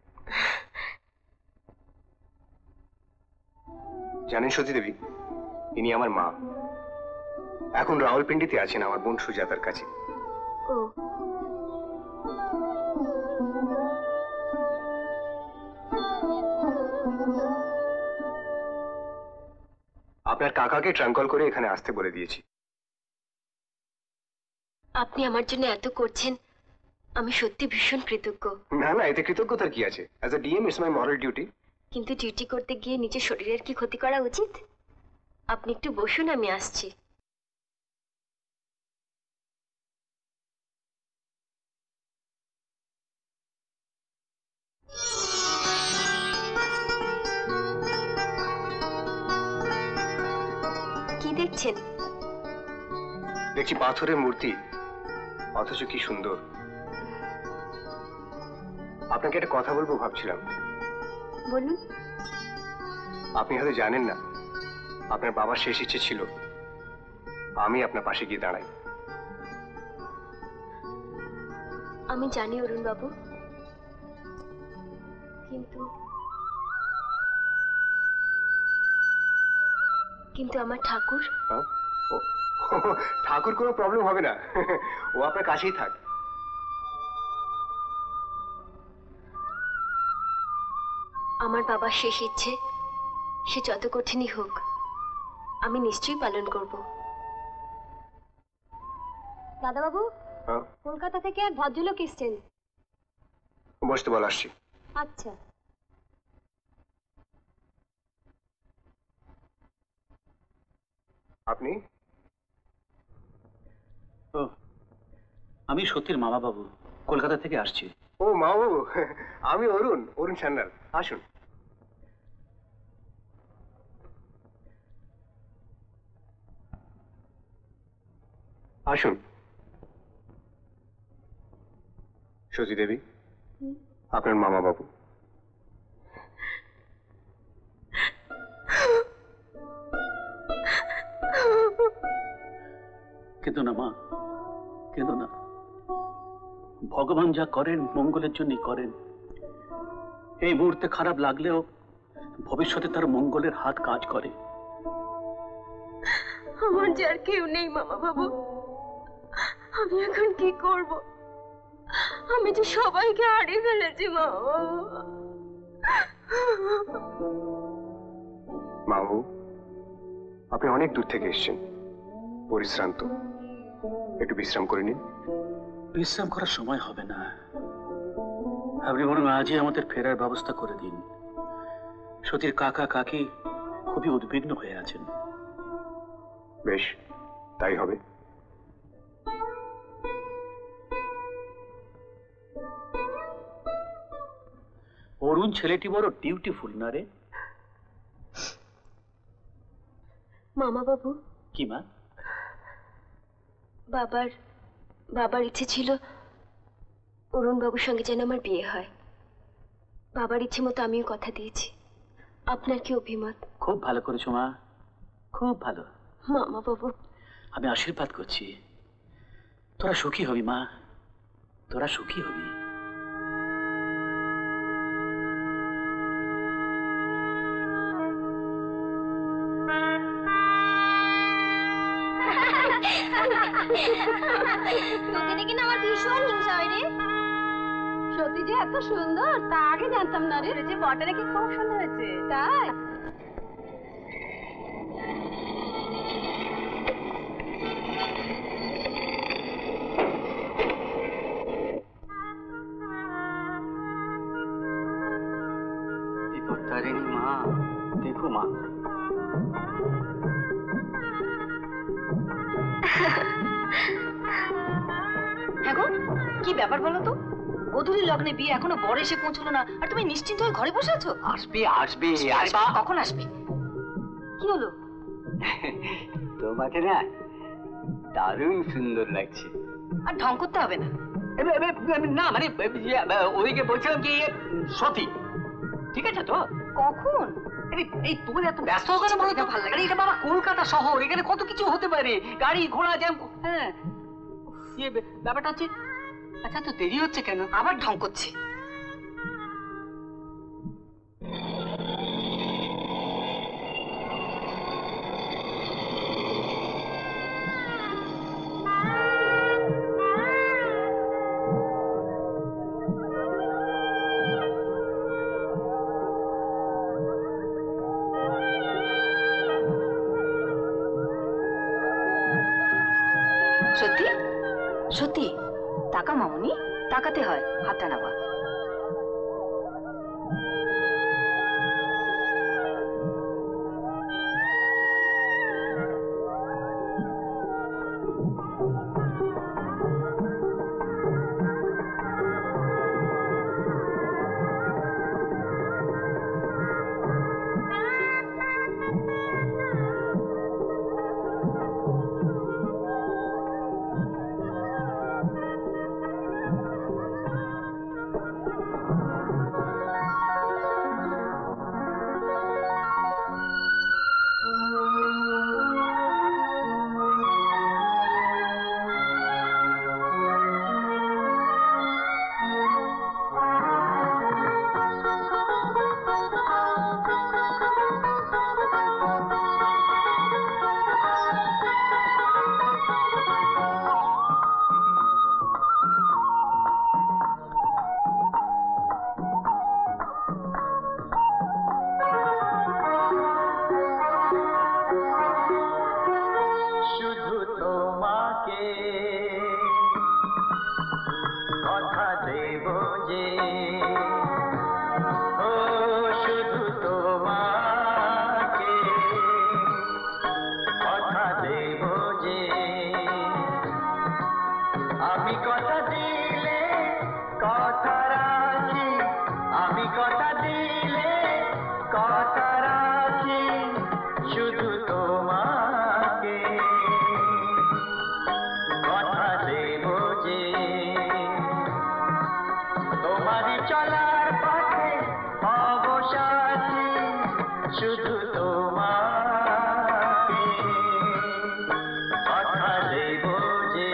জানেন সতী দেবী, ইনি আমার মা। এখন রাওয়ালপিন্ডিতে আছেন আমার বোন সুজাতার কাছে। ও, আপনার কাকাকে ট্রাঙ্ক কল করে এখানে আসতে বলে দিয়েছি। আপনি আমার জন্য এত করছেন, আমি সত্যি ভীষণ কৃতজ্ঞ। না না, এতে কৃতজ্ঞতার কি আছে? As a DM it's my moral duty. কিন্তু ডিউটি করতে গিয়ে নিজের শরীরের কি ক্ষতি করা উচিত? আপনি একটু বসুন, আমি আসছি। কি দেখছেন? দেখছি পাথরের মূর্তি, অথচ কি সুন্দর। আপনাকে একটা কথা বলবো ভাবছিলাম। বলুন। আপনি হয়তো জানেন না, আপনার বাবার শেষ ইচ্ছে ছিল আমি আপনার পাশে গিয়ে দাঁড়াই। আমি জানি অরুণ বাবু, কিন্তু কিন্তু আমার ঠাকুর। হ্যাঁ? ও ঠাকুর কোনো প্রবলেম হবে না, ও আপনার কাছেই থাক। আমার বাবার শেষ ইচ্ছে, সে যত কঠিনই হোক আমি নিশ্চয়ই পালন করব। দাদাবাবু, কলকাতা থেকে এক ভদ্রলোক এসছেন। বসতে বল, আসছি। আচ্ছা। আপনি? ও, আমি সত্যির মামা বাবু, কলকাতা থেকে আসছি। ও মা বাবু, আমি অরুণ, অরুণ সান্যাল। আসুন। আসুন। সতী দেবী, আপনার মামা বাবু। কিন্তু না মা, কিন্তু না, ভগবান যা করেন মঙ্গলের জন্যই করেন। এই মুহূর্তে খারাপ লাগলেও ভবিষ্যতে তার মঙ্গলের হাত কাজ করে। আমার যে আর কেউ নেই মামা বাবু, আমি এখন কি করব? আমি যে সবাইকে হারিয়ে ফেলেছি মা বাবু। আপনি অনেক দূর থেকে এসেছেন, পরিশ্রান্ত, একটু বিশ্রাম করে নিন। বিশ্রাম করার সময় হবে না, আপনি বরং আজই আমাদের ফেরার ব্যবস্থা করে দিন। সতীর কাকা কাকি খুবই উদ্বিগ্ন হয়ে আছেন। বেশ, তাই হবে। অরুণ ছেলেটি বড় ডিউটিফুল না রে? মামা বাবু। কি মা? বাবার বাবার ইচ্ছে ছিল অরুণ বাবুর সঙ্গে যেন আমার বিয়ে হয়। বাবার ইচ্ছে মতো আমিও কথা দিয়েছি। আপনার কি অভিমত? খুব ভালো করেছো মা, খুব ভালো। মামা বাবু, আমি আশীর্বাদ করছি, তোরা সুখী হবি মা, তোরা সুখী হবি। তোকে দেখে না আমার ভীষণ হিংসা হয় রে। সত্যি যে এত সুন্দর তা আগে জানতাম না রে। যে বটা নাকি খুব সুন্দর হয়েছে। তাই? তারিণী মা, দেখো মা। হ্যাঁ গো, কি ব্যাপার বলো তো? গোধূলি লগ্নে বিয়ে, এখনো বর এসে পৌঁছলো না, আর তুমি নিশ্চিন্ত হয়ে ঘরে বসে আছো? আসবে আসবে আসবে। কখন আসবে? কি হলো? তোমাকে না দারুণ সুন্দর লাগছে। আর ঢং করতে হবে না। না মানে ওদিকে বলছিলাম কি, সতী ঠিক আছে তো? কখন? এই তুমি এত ব্যস্ত হয়ে গেলে বলো তো? ভালো লাগে। এটা বাবা কলকাতা শহর, এখানে কত কিছু হতে পারে, গাড়ি ঘোড়া জ্যাম। হ্যাঁ, ব্যাপারটা হচ্ছে, আচ্ছা তো দেরি হচ্ছে কেন? আবার ঢং করছে। সত্যি সত্যি তাকা মামুনি, তাকাতে হয়, হাতটা নাবা। চলার পথে অবসাদী শুধু তোমাকে কথা দেব যে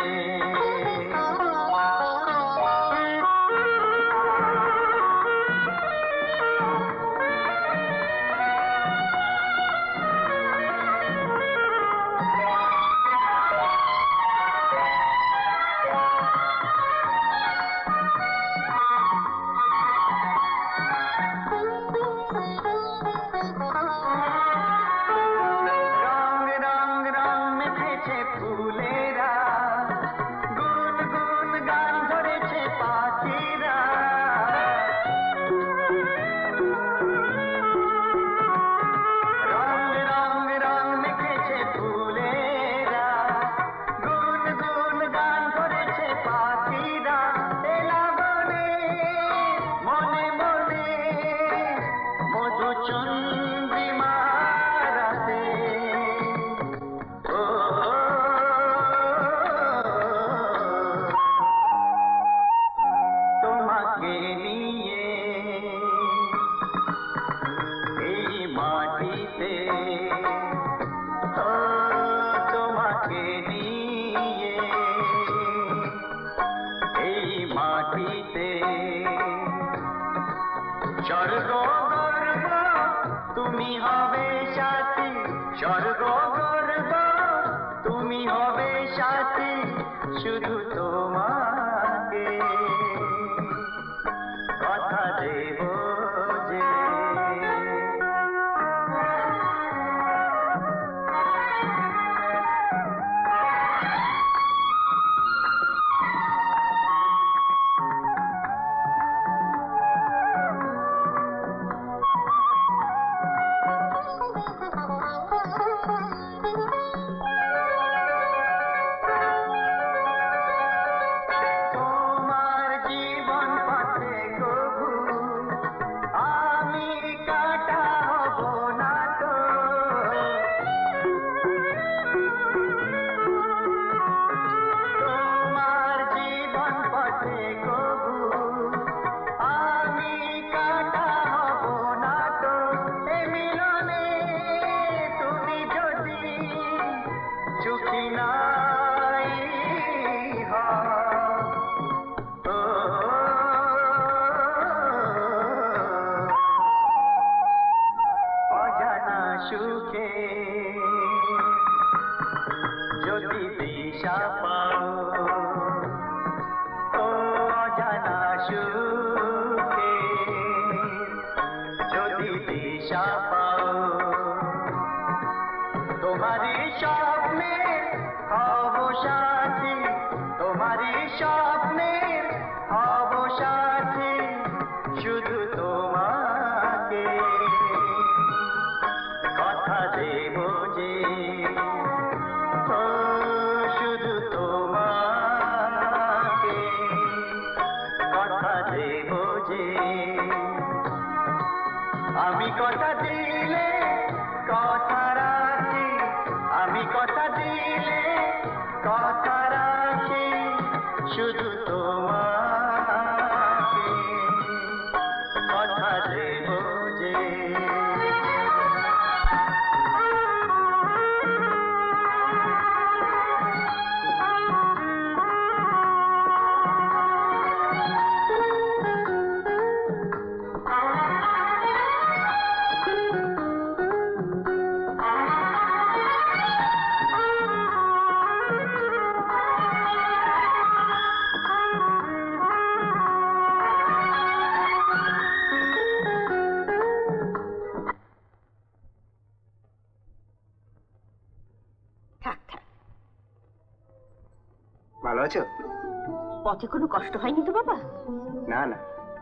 পথে কোনো কষ্ট হয়নি তো বাবা? না না।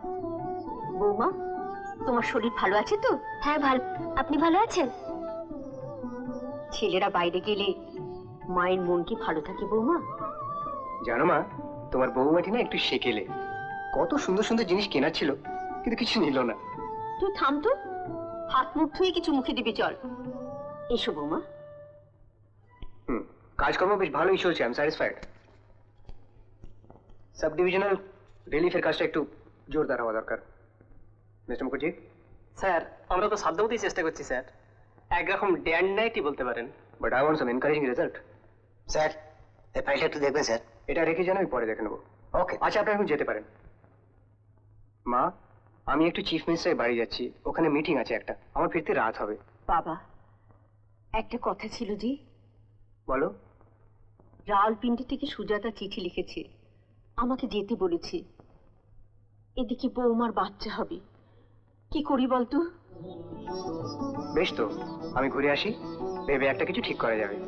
বৌমা, তোমার শরীর ভালো আছে তো? হ্যাঁ ভালো। আপনি ভালো আছেন? ছেলেরা বাইরে গেলে মায়ের মন কি ভালো থাকে বৌমা? জানো মা, তোমার বৌমাটি না একটু সেকেলে। কত সুন্দর সুন্দর জিনিস কেনার ছিল, কিন্তু কিছু নিল না। তুই থাম তো, হাত মুখ ধুয়ে কিছু মুখে দিবি চল। এসো বৌমা। হুম, কাজকর্ম বেশ ভালোই চলছে, I am satisfied. Sub divisional রিলিফের কাজটা একটু জোরদার হওয়া দরকার। মিস্টার মুখার্জি। স্যার আমরা তো সাধ্যমতই চেষ্টা করছি স্যার, একরকম ডে অ্যান্ড নাইটই বলতে পারেন। But I want some encouraging result. Sir এই ফাইলটা একটু দেখবেন স্যার। এটা রেখে যান, আমি পরে দেখে নেবো। ওকে। আচ্ছা আপনি এখন যেতে পারেন। মা, আমি একটু চিফ মিনিস্টারের বাড়ি যাচ্ছি, ওখানে মিটিং আছে একটা, আমার ফিরতে রাত হবে। বাবা একটা কথা ছিল জি। বলো। রাওয়ালপিন্ডি থেকে সুজাতা চিঠি লিখেছে, আমাকে যেতে বলেছে। এদিকে বৌমার বাচ্চা হবে, কি করি বলতো? বেশ তো, আমি ঘুরে আসি, ভেবে একটা কিছু ঠিক করা যাবে।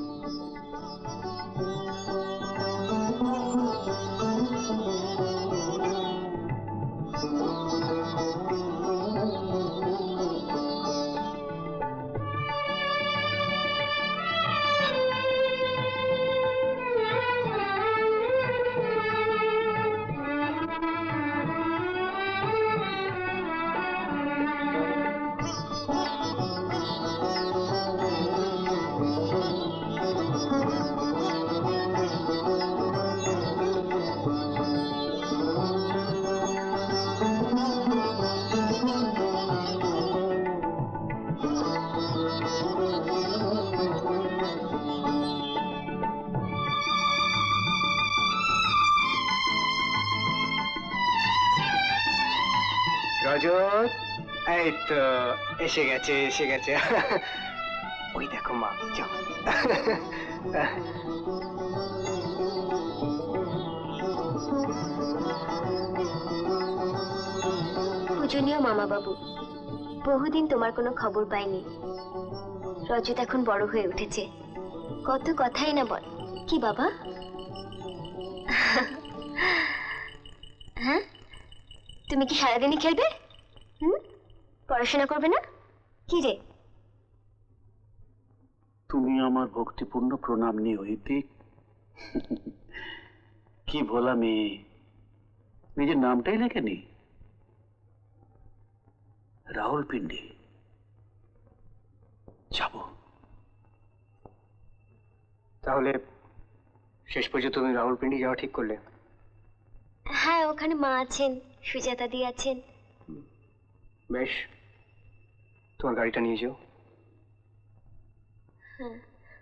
রজত, এই তো এসে গেছে এসে গেছে ওই দেখো মা, যাও। পূজনীয় মামা বাবু, বহুদিন তোমার কোনো খবর পাইনি। রজত এখন বড় হয়ে উঠেছে, কত কথাই না বল। কি বাবা? হ্যাঁ, তুমি কি সারাদিনই খেলবে? হুম, পড়াশোনা করবে না? কি রে? তুমি আমার ভক্তিপূর্ণ প্রণাম নিয়ে হইতে। কি ভোলা মেয়ে, নিজের নামটাই লেখেনি। রাওয়ালপিন্ডি যাব। তাহলে শেষ পর্যন্ত তুমি রাওয়ালপিন্ডি যাওয়া ঠিক করলে? হ্যাঁ, ওখানে মা আছেন, সুজাতা দি আছেন। বেশ, তোমার গাড়িটা নিয়ে যাও। হ্যাঁ,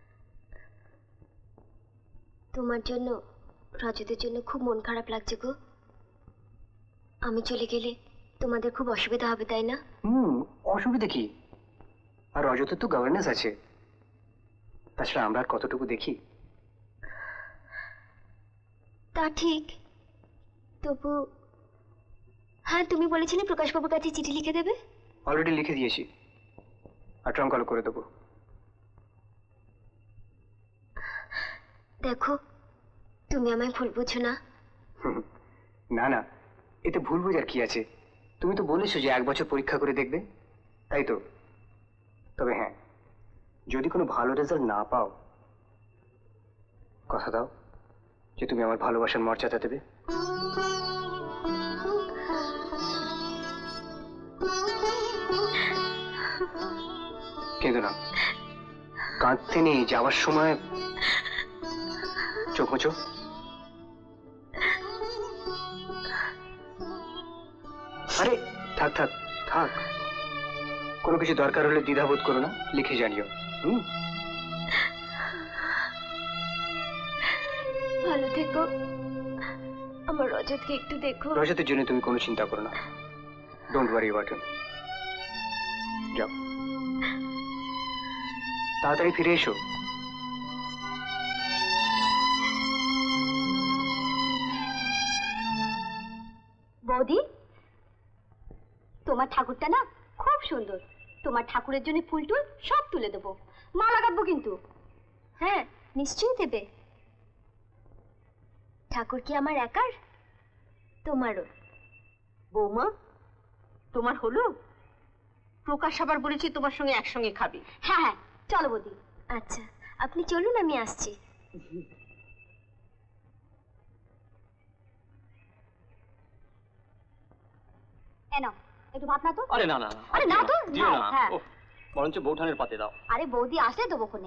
তোমার জন্য, রজতের জন্য খুব মন খারাপ লাগছে গো। আমি চলে গেলে তোমাদের খুব অসুবিধা হবে, তাই না? হুম, অসুবিধা কি? আর রজতের তো গভর্নেন্স আছে, তাছাড়া আমরা আর কতটুকু দেখি। তা ঠিক, তবু হ্যাঁ, তুমি বলেছিলে প্রকাশবাবুর কাছে চিঠি লিখে দেবে। অলরেডি লিখে দিয়েছি, আর ট্রাঙ্ক কল করে দেবো। দেখো, তুমি আমায় ভুল বুঝো না। না না, এতে ভুল বোঝার কি আছে? তুমি তো বলেছো যে এক বছর পরীক্ষা করে দেখবে, তাই তো? তবে হ্যাঁ, যদি কোনো ভালো রেজাল্ট না পাও, কথা দাও যে তুমি আমার ভালোবাসার মর্যাদা দেবে। কিন্তু না, কাঁদতে নেই, যাওয়ার সময় চোখ মুছো। আরে থাক থাক থাক, কোনো কিছু দরকার হলে দ্বিধাবোধ করো না, লিখে জানিও। হুম, ভালো থেকো। আমার রজতকে একটু দেখো। রজতের জন্য তুমি কোনো চিন্তা করো না, ডোন্ট ওয়ারি অ্যাবাউট হিম। যাও, তাড়াতাড়ি ফিরে এসো। বৌদি, তোমার ঠাকুরটা না খুব সুন্দর। তোমার ঠাকুরের জন্য ফুল টুল সব তুলে দেবো, মালা গাঁথবো কিন্তু। হ্যাঁ, নিশ্চয়ই দেবে। ঠাকুর কি আমার একার? তোমারও। বৌমা, তোমার হলো? প্রকাশ আবার বলেছি তোমার সঙ্গে একসঙ্গে খাবে। হ্যাঁ হ্যাঁ, চলো বৌদি। আচ্ছা, আপনি চলুন, আমি আসছি। এনো, একটু ভাত না তো। আরে না না, আরে না তো, দিও নাও, না, হ্যাঁ। ওহ, বরঞ্চ বৌঠানের পাতে দাও। আরে বৌদি আসলে দেবো কোনে।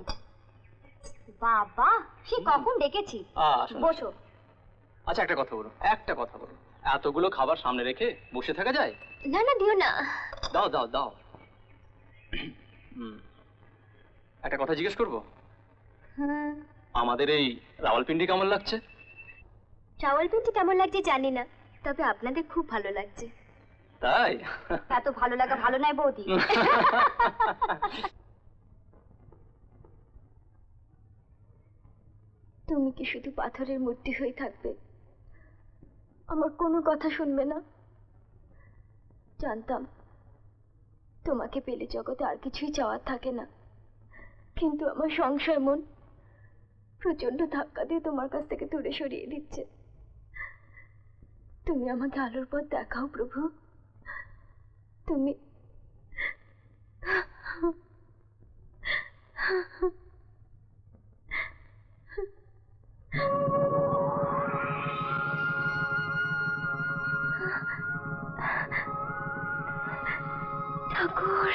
বাবা, সে কখন ডেকেছি। আহ, শোনো। বসো। আচ্ছা একটা কথা বলো, একটা কথা বলো, এতগুলো খাবার সামনে রেখে বসে থাকা যায়? না না দিও না। দাও দাও দাও। হুম, একটা কথা জিজ্ঞেস করবো? হুম। আমাদের এই রাওয়ালপিন্ডি কেমন লাগছে? রাওয়ালপিন্ডি কেমন লাগছে জানি না, তবে আপনাদের খুব ভালো লাগছে। তাই? এত ভালো লাগা ভালো নয় বৌদি। তুমি কি শুধু পাথরের মূর্তি হয়ে থাকবে, আমার কোনো কথা শুনবে না? জানতাম তোমাকে পেলে জগতে আর কিছুই চাওয়ার থাকে না, কিন্তু আমার সংশয় মন প্রচন্ড ধাক্কা দিয়ে তোমার কাছ থেকে দূরে সরিয়ে দিচ্ছে। তুমি আমাকে আলোর পথ দেখাও প্রভু। তুমি ঠাকুর,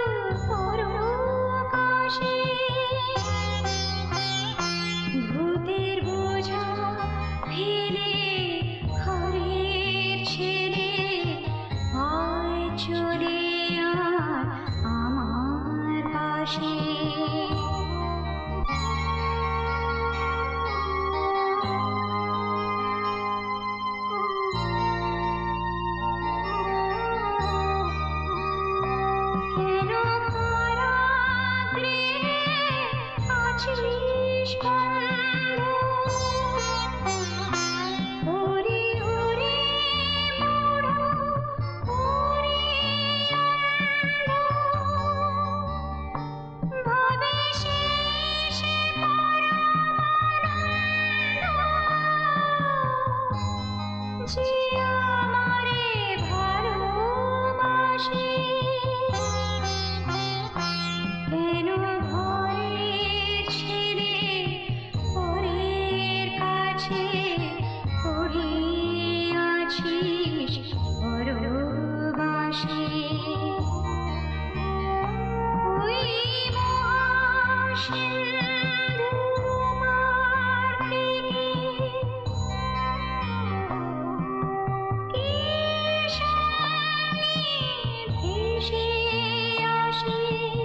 ভূতে যে আমারে ভালোবাসে কেন ঘরের ছেড়ে পরের কাছে পড়ে আছিস পরবাসে ওই মহাসিন্ধু মার থেকে কি সামনে ভেসে আসে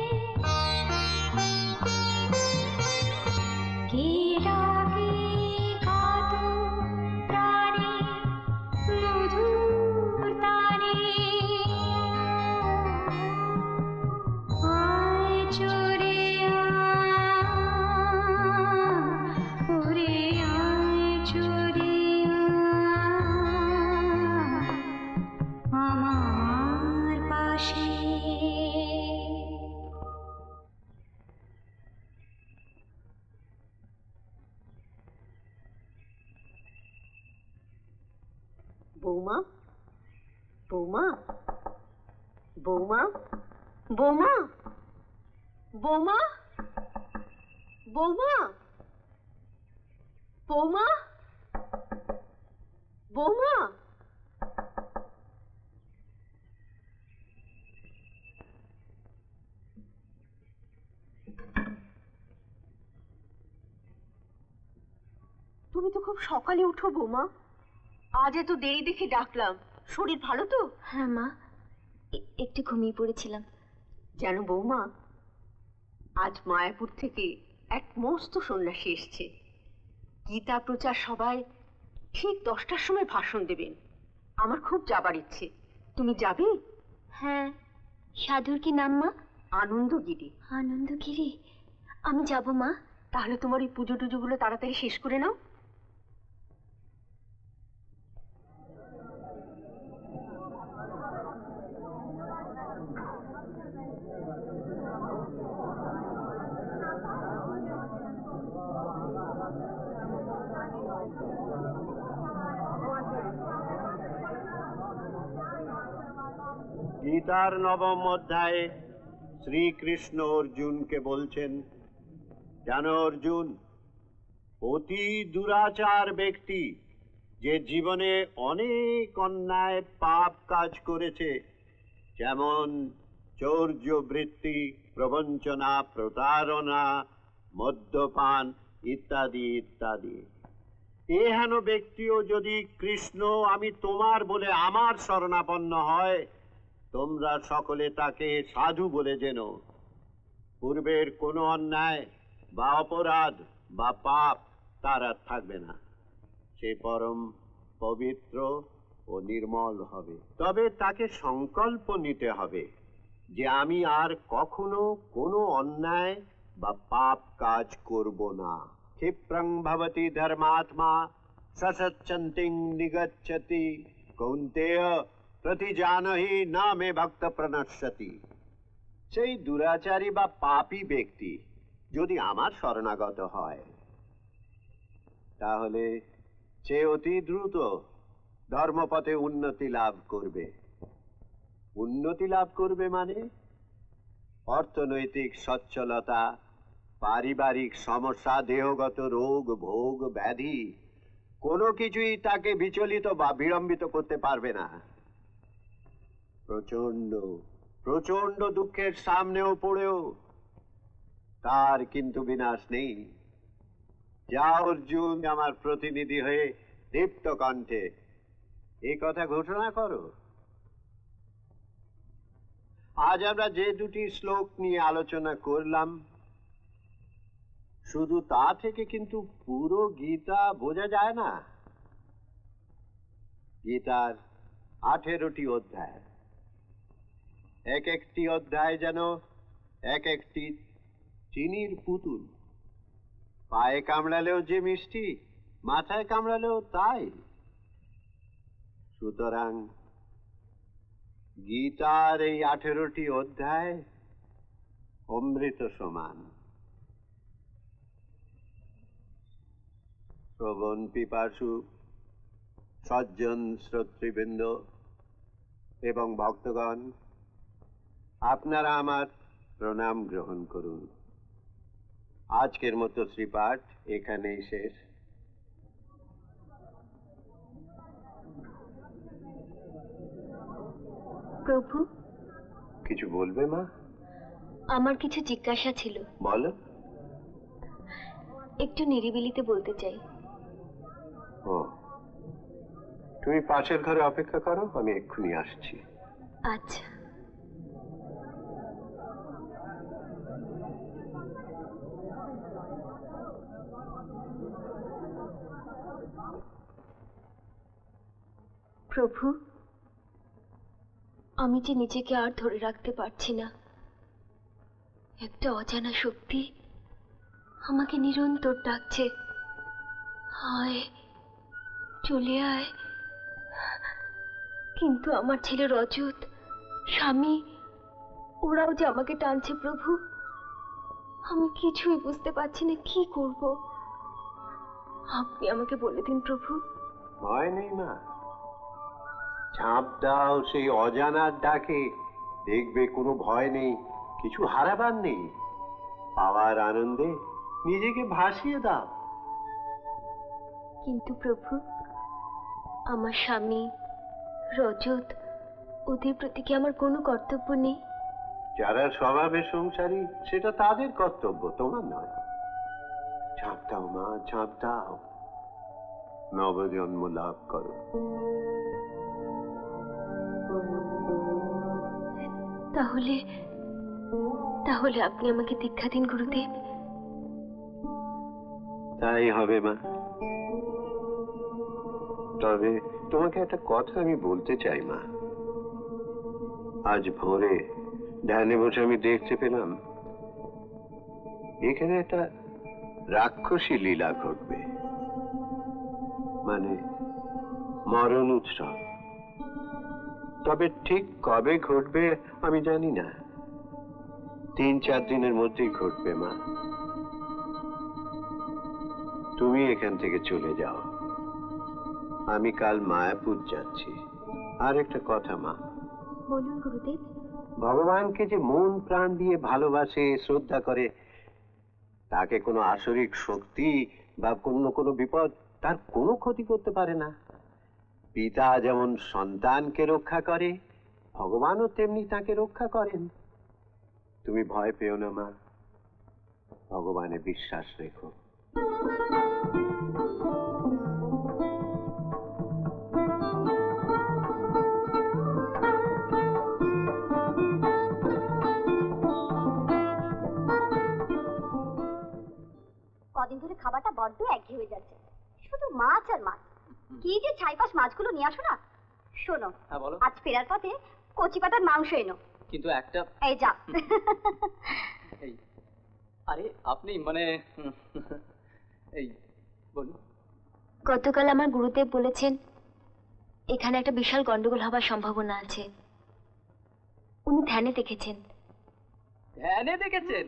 কে ডাকে কাতর প্রাণে মধুর তারে আয় চোরে আয় ওরে আয় চোরে আয় আমার পাশে বৌমা বৌমা বৌমা বৌমা বৌমা বৌমা বৌমা বৌমা তুমি তো খুব সকালে উঠো বৌমা। আজ এত দেরি দেখে ডাকলাম, শরীর ভালো তো? হ্যাঁ মা, এ- একটু ঘুমিয়ে পড়েছিলাম। জানো বৌমা, আজ মায়াপুর থেকে এক মস্ত সন্ন্যাসী এসছে। গীতা প্রচার সভায় ঠিক দশটার সময় ভাষণ দেবেন। আমার খুব যাবার ইচ্ছে, তুমি যাবে? হ্যাঁ, সাধুর কি নাম মা? আনন্দগিরি। আনন্দগিরি, আমি যাব মা। তাহলে তোমার এই পুজো টুজোগুলো তাড়াতাড়ি শেষ করে নাও। গীতার নবম অধ্যায়ে শ্রীকৃষ্ণ অর্জুনকে বলছেন, জানো অর্জুন, অতি দুরাচার ব্যক্তি যে জীবনে অনেক অন্যায় পাপ কাজ করেছে, যেমন চৌর্য বৃত্তি, প্রবঞ্চনা, প্রতারণা, মদ্যপান ইত্যাদি ইত্যাদি, এ হেন ব্যক্তিও যদি কৃষ্ণ আমি তোমার বলে আমার শরণাপন্ন হয়, তোমরা সকলে তাকে সাধু বলে জেনো। পূর্বের কোনো অন্যায় বা অপরাধ বা পাপ তার আর থাকবে না, সে পরম পবিত্র ও নির্মল হবে। তবে তাকে সংকল্প নিতে হবে যে আমি আর কখনো কোনো অন্যায় বা পাপ কাজ করব না। ক্ষিপ্রং ভবতি ধর্মাত্মা সসচ্ছন্তিং নিগচ্ছতি কৌন্তেয় প্রতিজানহি না মে ভক্ত প্রণশ্যতি। সেই দুরাচারী বা পাপী ব্যক্তি যদি আমার শরণাগত হয়, তাহলে সে অতি দ্রুত ধর্মপথে উন্নতি লাভ করবে। উন্নতি লাভ করবে মানে অর্থনৈতিক সচ্ছলতা, পারিবারিক সমস্যা, দেহগত রোগ, ভোগ, ব্যাধি কোনো কিছুই তাকে বিচলিত বা বিড়ম্বিত করতে পারবে না। প্রচন্ড প্রচন্ড দুঃখের সামনেও পড়েও তার কিন্তু বিনাশ নেই। যা অর্জুন, আমার প্রতিনিধি হয়ে দীপ্ত কণ্ঠে এই কথা ঘোষণা করো। আজ আমরা যে দুটি শ্লোক নিয়ে আলোচনা করলাম, শুধু তা থেকে কিন্তু পুরো গীতা বোঝা যায় না। গীতার আঠেরোটি অধ্যায়, এক একটি অধ্যায় যেন এক একটি চিনির পুতুল, পায়ে কামড়ালেও যে মিষ্টি, মাথায় কামড়ালেও তাই। সুতরাং গীতার এই আঠেরোটি অধ্যায় অমৃত সমান। শ্রবণ পিপাসু সজ্জন শ্রোতৃবৃন্দ এবং ভক্তগণ, আপনারা আমার প্রণাম গ্রহণ করুন। আজকের মতো শ্রীপাঠ এখানেই শেষ। প্রভু, কিছু বলবে মা? আমার কিছু জিজ্ঞাসা ছিল। বলো। একটু নিরিবিলিতে বলতে চাই। ও, তুমি পাশের ঘরে অপেক্ষা করো, আমি এক্ষুনি আসছি। আচ্ছা। প্রভু, আমি যে নিজেকে আর ধরে রাখতে পারছি না। একটা অজানা শক্তি আমাকে নিরন্তর ডাকছে, আয়, চলে আয়। কিন্তু আমার ছেলে রজত, স্বামী, ওরাও যে আমাকে টানছে প্রভু। আমি কিছুই বুঝতে পারছি না কি করব। আপনি আমাকে বলে দিন প্রভু। ভয় নেই মা, ঝাঁপ দাও সেই অজানার ডাকে, দেখবে কোনো ভয় নেই, কিছু হারাবার নেই। পাওয়ার আনন্দে নিজেকে ভাসিয়ে দাও। কিন্তু প্রভু, আমার স্বামী, রজত, ওদের প্রতি কি আমার কোনো কর্তব্য নেই? যারা স্বভাবে সংসারী সেটা তাদের কর্তব্য, তোমার নয়। ঝাঁপ দাও মা, ঝাঁপ দাও, নবজন্ম লাভ করো। তাহলে তাহলে আপনি আমাকে দীক্ষা দিন গুরুদেব। তাই হবে মা। তবে তোমাকে একটা কথা আমি বলতে চাই মা। আজ ভোরে ধ্যানে বসে আমি দেখতে পেলাম এখানে একটা রাক্ষসী লীলা ঘটবে, মানে মরণ উৎসব। তবে ঠিক কবে ঘটবে আমি জানি না, তিন চার দিনের মধ্যেই ঘটবে মা। তুমি এখান থেকে চলে যাও, আমি কাল মায়াপুর যাচ্ছি। আর একটা কথা মা। বলুন গুরুদেব। ভগবানকে যে মন প্রাণ দিয়ে ভালোবাসে, শ্রদ্ধা করে, তাকে কোনো আসরিক শক্তি বা কোনো কোনো বিপদ তার কোনো ক্ষতি করতে পারে না। পিতা যেমন সন্তানকে রক্ষা করে, ভগবানও তেমনি তাকে রক্ষা করেন। তুমি ভয় পেও না মা, ভগবানে বিশ্বাস রেখো। কদিন ধরে খাবারটা বড্ড একঘেয়ে হয়ে যাচ্ছে, শুধু মাছ আর মাছ। কি যে ছাইপাশ মাছগুলো নিয়ে আসো না। শোনো, হ্যাঁ বলো। আজ ফেরার পথে কচি পাতার মাংস এনো। কিন্তু একটা এই যা। এই আরে আপনি মানে এই বলুন। গতকাল আমার গুরুদেব বলেছেন এখানে একটা বিশাল গন্ডগোল হবার সম্ভাবনা আছে। উনি ধ্যানে দেখেছেন। ধ্যানে দেখেছেন?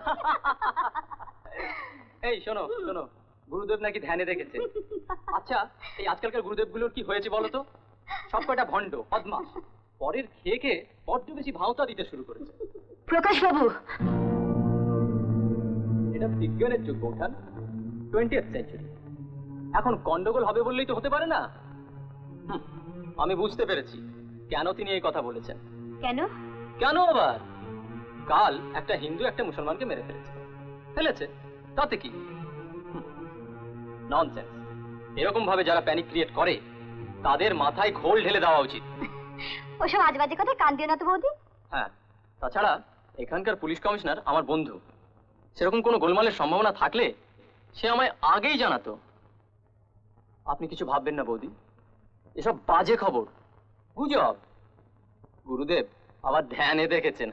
এই শোনো শোনো, গুরুদেব নাকি ধ্যানে দেখেছেন। আচ্ছা, এই আজকালকার গুরুদেবগুলোর কি হয়েছে বলো তো? সব কয়টা ভণ্ড, বদমাশ, পরের খেয়ে খেয়ে বড্ড বেশি ভাওতা দিতে শুরু করেছে। প্রকাশ বাবু, এটা বিজ্ঞানের যুগ বৌঠান, টোয়েন্টিয়েথ সেঞ্চুরি। এখন গন্ডগোল হবে বললেই তো হতে পারে না। হুম, আমি বুঝতে পেরেছি কেন তিনি এই কথা বলেছেন। কেন? কেন আবার? কাল একটা হিন্দু একটা মুসলমানকে মেরে ফেলেছে। ফেলেছে তাতে কি? ননসেন্স। এরকম ভাবে যারা প্যানিক ক্রিয়েট করে তাদের মাথায় ঘোল ঢেলে দেওয়া উচিত। ওসব আজ বাজে কথা কান দিও না তো বৌদি। হ্যাঁ, তাছাড়া এখানকার পুলিশ কমিশনার আমার বন্ধু। সেরকম কোনো গোলমালের সম্ভাবনা থাকলে সে আমায় আগেই জানাতো। আপনি কিছু ভাববেন না বৌদি, এসব বাজে খবর, গুজব। গুরুদেব আবার ধ্যানে দেখেছেন।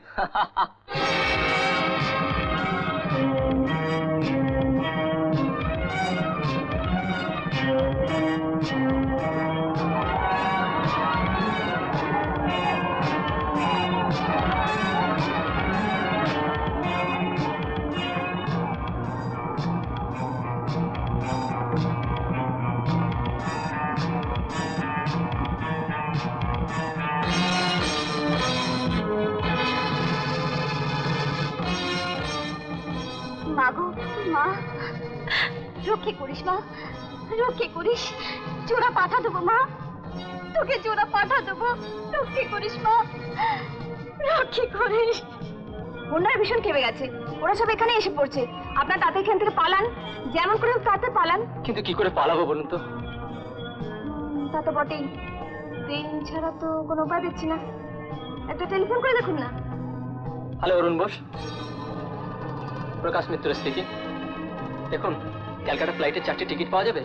রক্ষে করিস মা, রক্ষে করিস। জোড়া পাঠা দেবো মা, তোকে জোড়া পাঠা দেবো। রক্ষে করিস মা, রক্ষে করিস। ওনার ভীষণ খেপে গেছে, ওরা সব এখানে এসে পড়ছে। আপনার তাতে এখান থেকে পালান, যেমন করে হোক তাতে পালান। কিন্তু কি করে পালাবো বলুন তো? তা তো বটেই, ট্রেন ছাড়া তো কোনো উপায় দেখছি না। একটা টেলিফোন করে দেখুন না। Hello Arun Bose, Prakash Mitra speaking. দেখুন, ক্যালকাটা ফ্লাইটের চারটি টিকিট পাওয়া যাবে?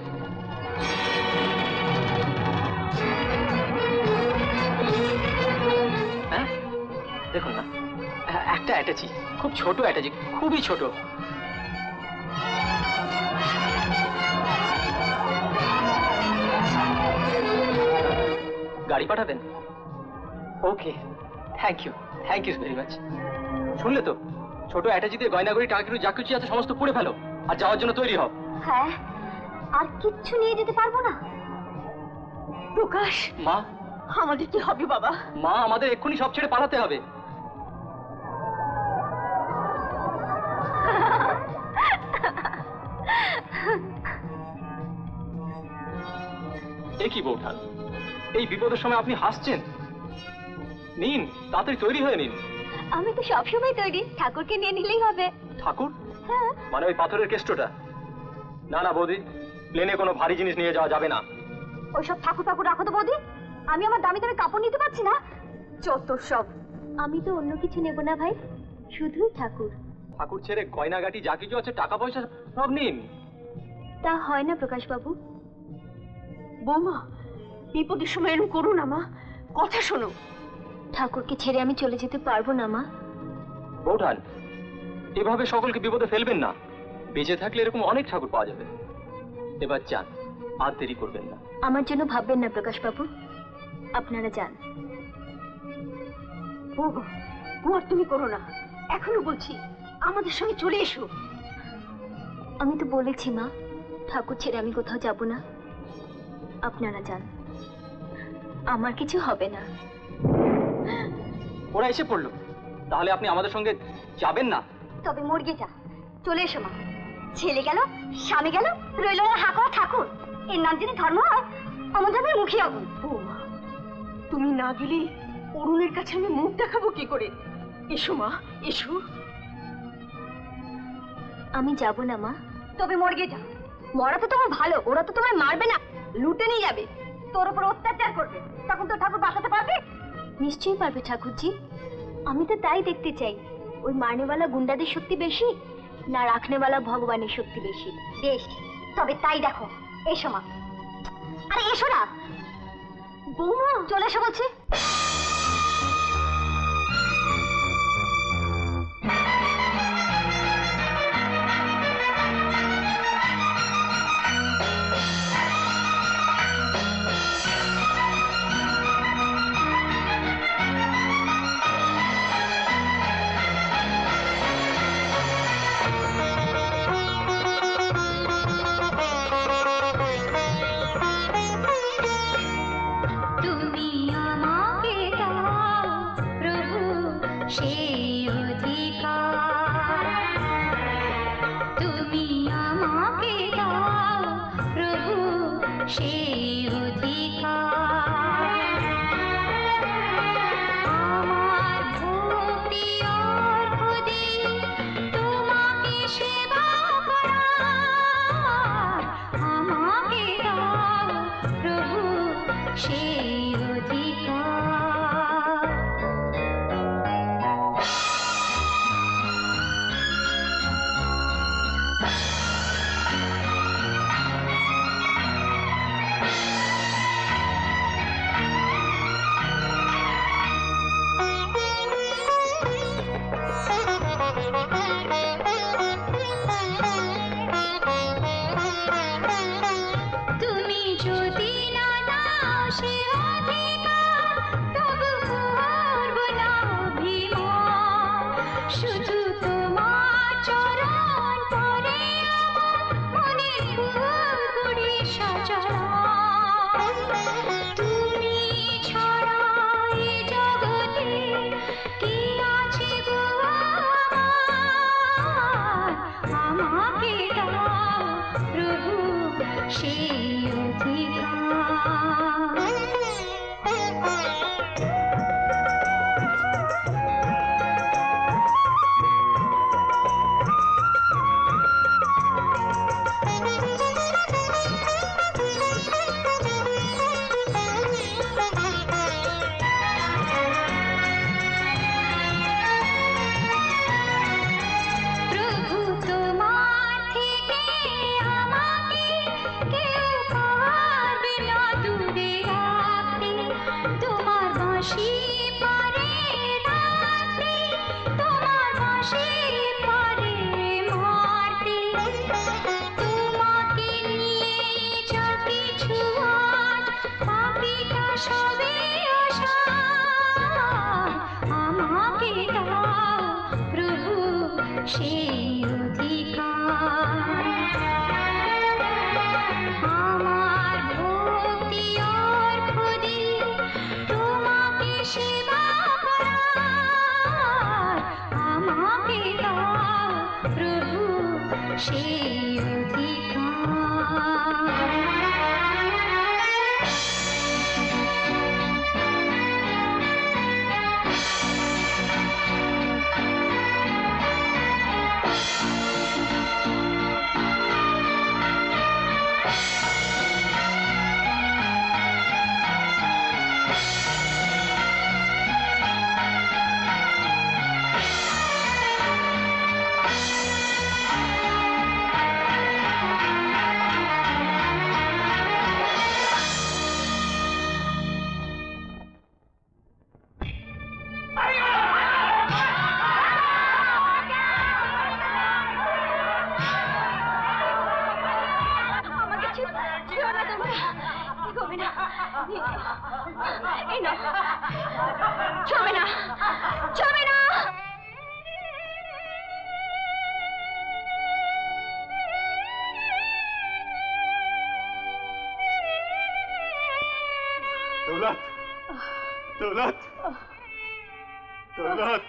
হ্যাঁ দেখুন না, একটা অ্যাটাচি, খুব ছোট অ্যাটাচি, খুবই ছোট। গাড়ি পাঠাবেন? Okay, thank you, thank you very much. শুনলে তো, ছোট অ্যাটাচি দিয়ে গয়নাগড়ি টাকাগুলো যা কিছু আছে সমস্ত পুড়ে ফেলো আর যাওয়ার জন্য তৈরি হও। হ্যাঁ, আর কিচ্ছু নিয়ে যেতে পারবো না। প্রকাশ, মা আমাদের কি হবে বাবা? মা আমাদের এক্ষুনি সব ছেড়ে পালাতে হবে। এ কি বৌঠান, এই বিপদের সময় আপনি হাসছেন? নিন, তাড়াতাড়ি তৈরি হয়ে নিন। আমি তো সবসময় তৈরি, ঠাকুরকে নিয়ে নিলেই হবে। ঠাকুর? হ্যাঁ। মানে ওই পাথরের কেষ্টটা? না না বৌদি, প্লেনে কোনো ভারী জিনিস নিয়ে যাওয়া যাবে না। ওইসব ঠাকুর ঠাকুর রাখো তো বৌদি, আমি আমার দামি দামি কাপড় নিতে পারছি না। যত সব। আমি তো অন্য কিছু নেব না ভাই, শুধুই ঠাকুর। ঠাকুর ছেড়ে গয়নাগাটি যা কিছু আছে, টাকা পয়সা সব নিন। তা হয় না প্রকাশ বাবু। বৌমা, বিপদের সময় এরকম করো না মা, কথা শোনো। ঠাকুরকে ছেড়ে আমি চলে যেতে পারবো না মা। বৌঠান, এভাবে সকলকে বিপদে ফেলবেন না। বেঁচে থাকলে এরকম অনেক ঠাকুর পাওয়া যাবে। এবার যান, আর দেরি করবেন না। আমার জন্য ভাববেন না প্রকাশ বাবু, আপনারা যান। বৌমা, আর তুমি করো না, এখনো বলছি আমাদের সঙ্গে চলে এসো। আমি তো বলেছি মা, ঠাকুর ছেড়ে আমি কোথাও যাব না। আপনারা যান, আমার কিছু হবে না। ওরা এসে পড়লো, তাহলে আপনি আমাদের সঙ্গে যাবেন না? তবে মর্গে যা, চলে এসো মা। ছেলে গেল, স্বামী গেল, রইল না হাঁকা ঠাকুর। এর নাম যদি ধর্ম হয়, আমাদের আমি মুখী হব। বৌমা, তুমি না গেলে অরুণের কাছে আমি মুখ দেখাবো কি করে? এসো মা, এসো। আমি যাব না মা। তবে মর্গে যা। মরা তো তোমার ভালো, ওরা তো তোমায় মারবে না, লুটে নিয়ে যাবে, তোর উপর অত্যাচার করবে। তখন তো ঠাকুর বাঁচাতে পারবে? নিশ্চয়ই পারবে ঠাকুরজি। আমি তো তাই দেখতে চাই, ওই মারনেওয়ালা গুন্ডাদের শক্তি বেশি না রাখনেওয়ালা ভগবানের শক্তি বেশি। বেশ, তবে তাই দেখো। এসো মা। আরে এসো না বৌমা, চলে এসো বলছি। আমাকে দাও প্রভু সেই অধিকার প্রভু তোমার থেকে আমাকে কেউ পারবে না দূরে রাখতে তোমার বাঁশি পারে রাখতে তোমার বাঁশি পারে মারতে তোমাকে নিয়ে যা কিছু আজ পাপিতা সবে আশা আমাকে দাও প্রভু সেই অধিকার আমার ভক্তি অর্ঘ্য দিয়ে তোমাকে সেবা করার আমাকে দাও প্রভু সেই অধিকার আমাকে ছু- ছুঁয়ো না তোমরা। এগোবে না। এই নাও। ছুঁবে না। ছুঁবে না। दौलत दौलत दौलत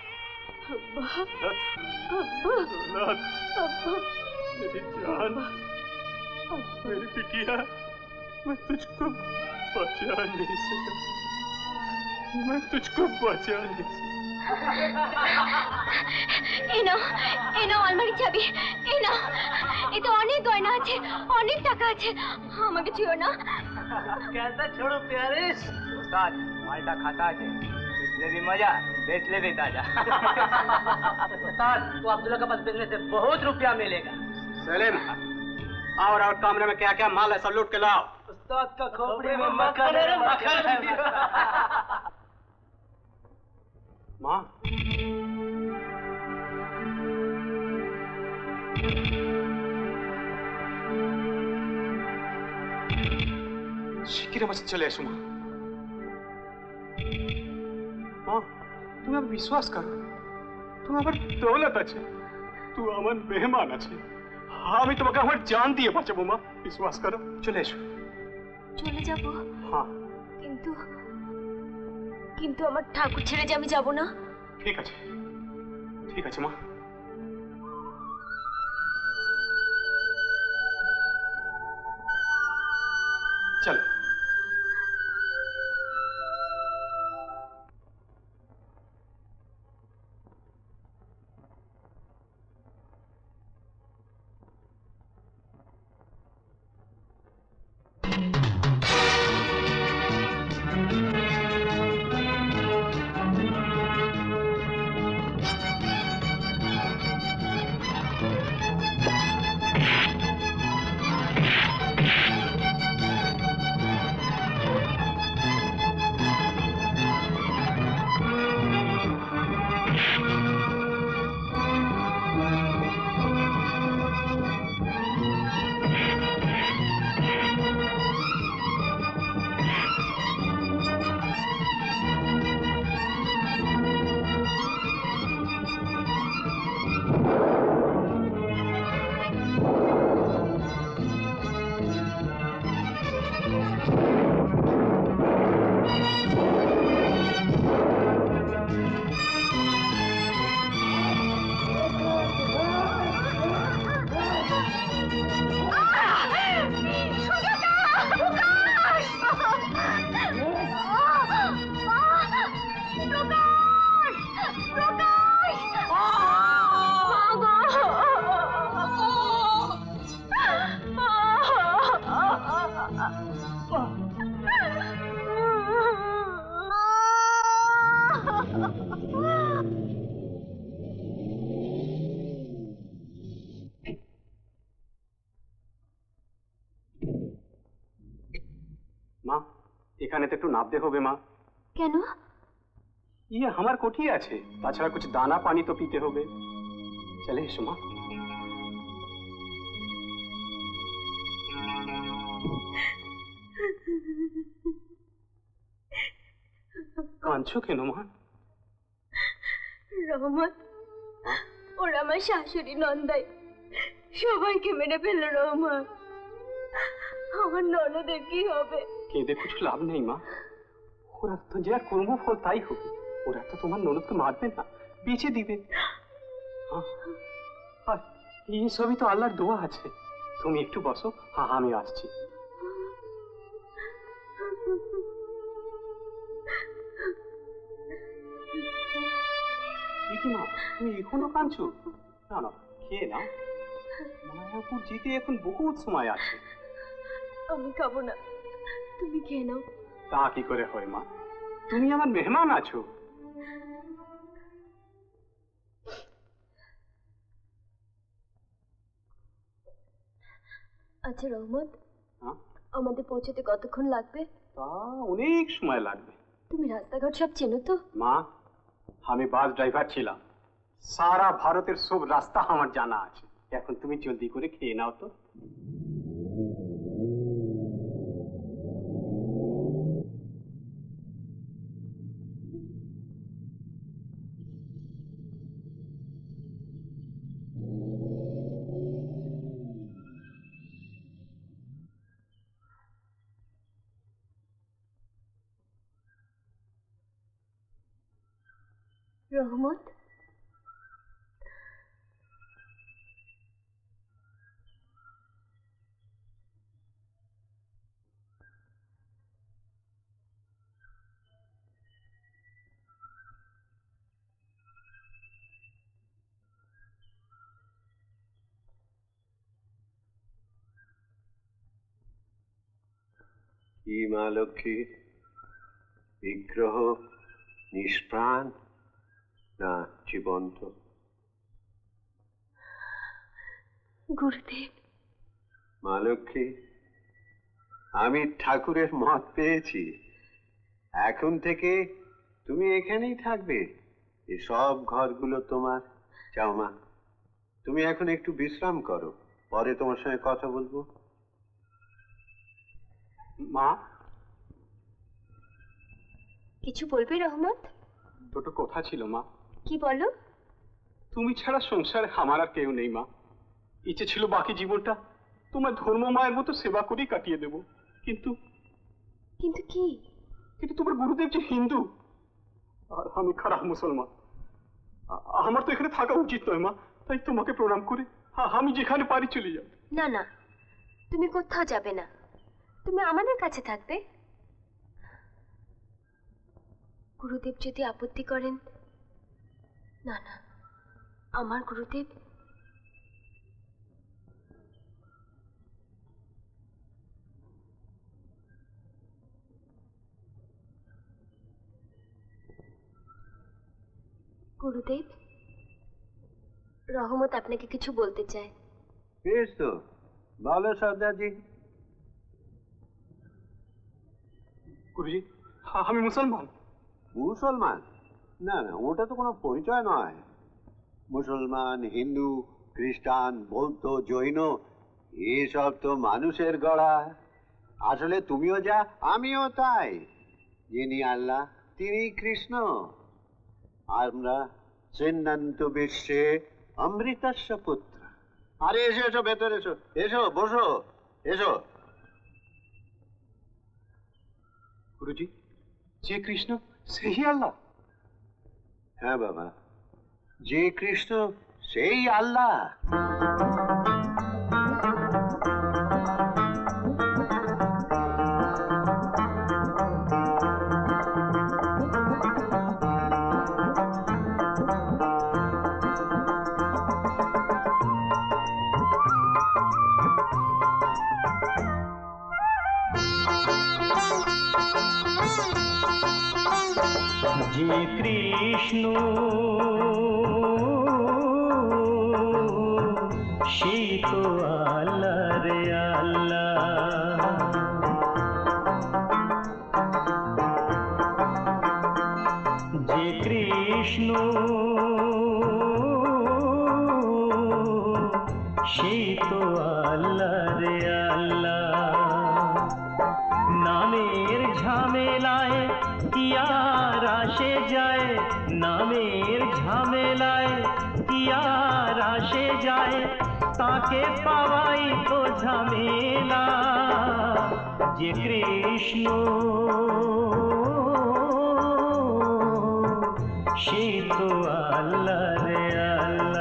दौलत मेरी जान मेरी बिटिया मैं तुझको बचा नहीं सका मैं तुझको बचा नहीं सका এই নাও এই নাও আলমারির চাবি এই নাও এতে অনেক গয়না আছে অনেক টাকা আছে আমাকে ছুঁয়ো না कैसा छोड़ो प्यारिस उस्ताद माल्टा खाता है इसलिए भी मजा इसलिए भी ताजा उस्ताद तो अब्दुल्ला के पास बेचने से बहुत रुपया मिलेगा सलीम और और कमरे में क्या क्या माल है सब लूट के लाओ उस्ताद का खोपड़ी में मक्खन है मक्खन माँ শিগগির আমার চলে এসো মা মা তুমি আমার বিশ্বাস করো তুমি আমার দৌলত আছে তুমি আমার মেহমান আছে আমি তোমাকে আমার জান দিয়ে বাঁচাবো মা বিশ্বাস করো চলে এসো চলে যাব হ্যাঁ কিন্তু কিন্তু আমার ঠাকুর ছেড়ে যে আমি যাব না ঠিক আছে ঠিক আছে মা চলো মা, এখানে তো একটু নামতে হবে মা। কেন? ইয়ে আমার কোঠি আছে, তাছাড়া কিছু দানা পানি তো পিতে হবে। চলে এসো মা। কাঁদছো কেন মা? রহমত, ওরা আমার শাশুড়ি নন্দাই সবাইকে মেরে ফেলল। রহমত, আমার ননদের কি হবে? কেঁদে কিছু লাভ নেই মা, ওরা তো যে আর কর্মফল তাই হবে। ওরা তো তোমার ননদকে মারবে না, বেঁচে দিবে। আর এই সবই তো আল্লাহর দোয়া আছে। তুমি একটু বসো, হ্যাঁ আমি আসছি। কি মা, তুমি এখনো কাঁদছো? না না, খেয়ে নাও। মায়াপুর যেতে এখন বহুত সময় আছে। আমি খাবো না, তুমি খেয়ে নাও। তা কি করে হয় মা, তুমি আমার মেহমান আছো। আচ্ছা রহমত, আমাদের পৌঁছতে কতক্ষণ লাগবে? তা অনেক সময় লাগবে। তুমি রাস্তাঘাট সব চেনো তো? মা, আমি বাস ড্রাইভার ছিলাম, সারা ভারতের সব রাস্তা আমার জানা আছে। এখন তুমি জলদি করে খেয়ে নাও তো। রহমত, কি মা লক্ষ্মী, বিগ্রহ নিষ্প্রাণ না জীবন্ত? গুরুদেব। মা লক্ষ্মী, আমি ঠাকুরের মত পেয়েছি, এখন থেকে তুমি এখানেই থাকবে। এসব ঘরগুলো তোমার। যাও মা, তুমি এখন একটু বিশ্রাম করো, পরে তোমার সঙ্গে কথা বলবো। মা, কিছু বলবে রহমত? দুটো কথা ছিল মা। কি বলো? তুমি ছাড়া সংসারে আমার আর কেউ নেই মা। ইচ্ছে ছিল বাকি জীবনটা তোমার ধর্ম মায়ের মতো সেবা করেই কাটিয়ে দেব, কিন্তু কিন্তু কি? কিন্তু তোমার গুরুদেব যে হিন্দু আর আমি খারাপ মুসলমান। আমার তো এখানে থাকা উচিত নয় মা, তাই তোমাকে প্রণাম করে আমি যেখানে পারি চলে যাব। না না, তুমি কোথাও যাবে না, তুমি আমাদের কাছে থাকবে। গুরুদেব যদি আপত্তি করেন। না না, আমার গুরুদেব। গুরুদেব, রহমত আপনাকে কিছু বলতে চায়। বেশ তো, বলো সর্দারজি। গুরুজি, আমি মুসলমান। মুসলমান? না না, ওটা তো কোনো পরিচয় নয়। মুসলমান, হিন্দু, খ্রিস্টান, বৌদ্ধ, জৈন এসব তো মানুষের গড়া। আসলে তুমিও যা, আমিও তাই। যিনি আল্লাহ তিনি কৃষ্ণ। আমরা চিন্নান্ত বিশ্বে অমৃতস্য পুত্র। আরে এসো এসো, ভেতরে এসো, এসো বসো, এসো। গুরুজি, যে কৃষ্ণ সেই আল্লাহ? হ্যাঁ বাবা, যে কৃষ্ণ সেই আল্লাহ। যে কৃষ্ণ সে তো আল্লাহ রে আল্লাহ, যে কৃষ্ণ সে তো আল্লাহ রে আল্লাহ। নামের ঝামেলায় কি আর আসে যায়, নামের ঝামেলায় কি আর আসে যায়, তাকে পাওয়াই তো ঝামেলা। যে কৃষ্ণ সে তো আল্লাহ রে আল্লাহ।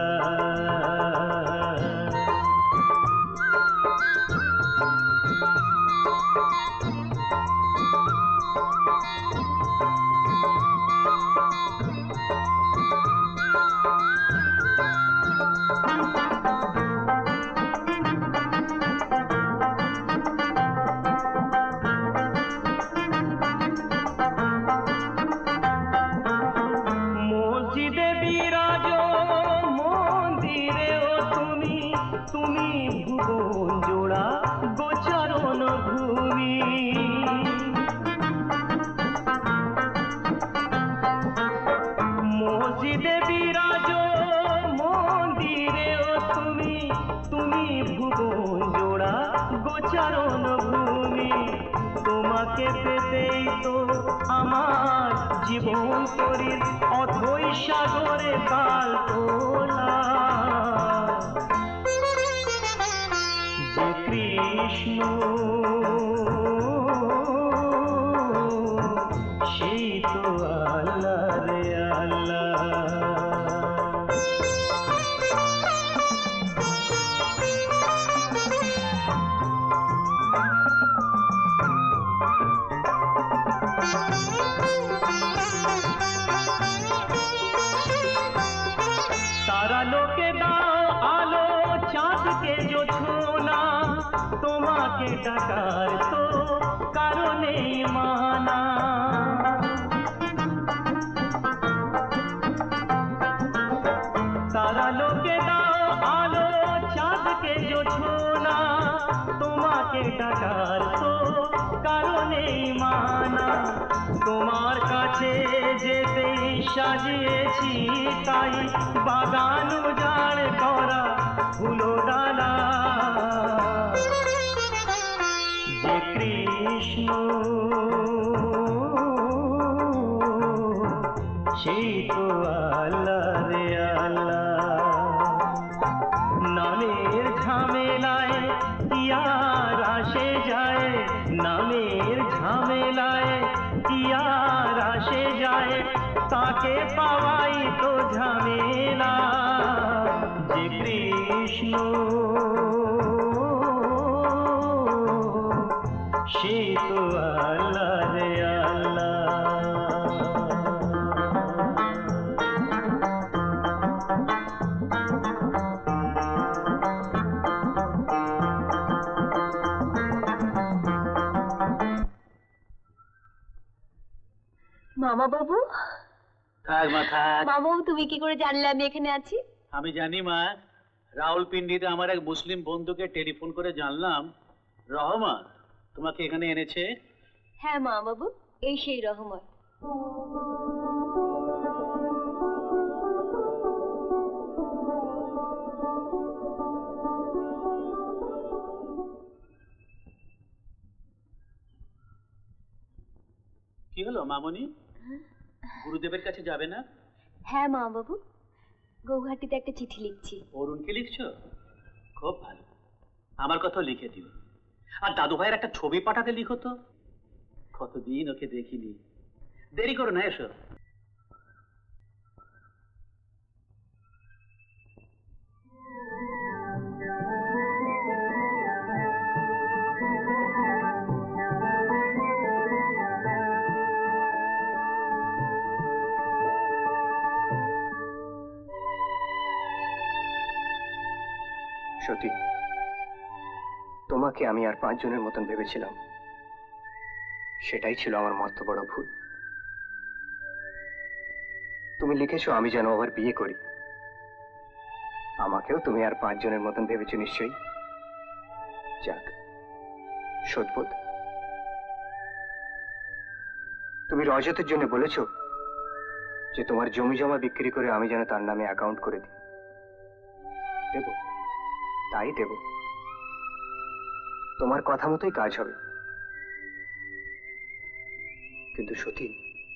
মসজিদে বিরাজ মন্দিরেও তুমি, তুমি ভুবন জোড়া গোচরণ ভূমি। মসজিদে বিরাজ মন্দিরেও তুমি, তুমি ভুবন জোড়া গোচরণ ভূমি। তোমাকে পেতেই তো আমার জীবন শরীর অথই সাগরে কাল তোলা। যে কৃষ্ণ সেই তো আল্লাহ রে আল্লাহ। तारा लोके दाओ आलो चाँद के जो छोना, তোমাকে ডাকার তো কারণে মানা। तारा लोके दाओ आलो चाँद के जो छोना, তোমাকে ডাকার তো কারণে মানা। তোমার কাছে যেতেই সাজিয়েছি তাই বাগান উজাড় করা ফুলো ডালা। যে কৃষ্ণ সেই তো আল্লাহ রে আল্লাহ। নামের ঝামেলায় কি আর আসে যায়, নামের ঝামেলায় কি আর আসে যায়, তাকে পাওয়াই তো ঝামেলা। যে কৃষ্ণ সে তো আল্লাহ রে আল্লাহ। মামা বাবু, থাক মা থাক। মামা বাবু তুমি কি করে জানলে আমি এখানে আছি? আমি জানি মা, রাউলপিন্ডিতে আমার এক মুসলিম বন্ধুকে টেলিফোন করে জানলাম রহমান তোমাকে এখানে এনেছে। হ্যাঁ মা বাবু, এই সেই রহমান। কি হলো মামনি, গুরুদেবের কাছে যাবে না? হ্যাঁ মা বাবু, গৌহাটিতে একটা চিঠি লিখছি। অরুণকে লিখছো? খুব ভালো, আমার কথা লিখে দিও। আর দাদু ভাইয়ের একটা ছবি পাঠাতে লিখো তো, কতদিন ওকে দেখিনি। দেরি করো না, এসো। সত্যি তোমাকে আমি আর পাঁচজনের মতন ভেবেছিলাম, সেটাই ছিল আমার মস্ত বড় ভুল। তুমি লিখেছো আমি যেন আবার বিয়ে করি। আমাকেও তুমি আর পাঁচজনের মতন ভেবেছো নিশ্চয়ই। যাক, শোধবোধ। তুমি রজতের জন্য বলেছো যে তোমার জমি জমা বিক্রি করে আমি যেন তার নামে অ্যাকাউন্ট করে দিই। দেব, তাই দেব। তোমার কথা মতোই কাজ হবে। কিন্তু সত্যি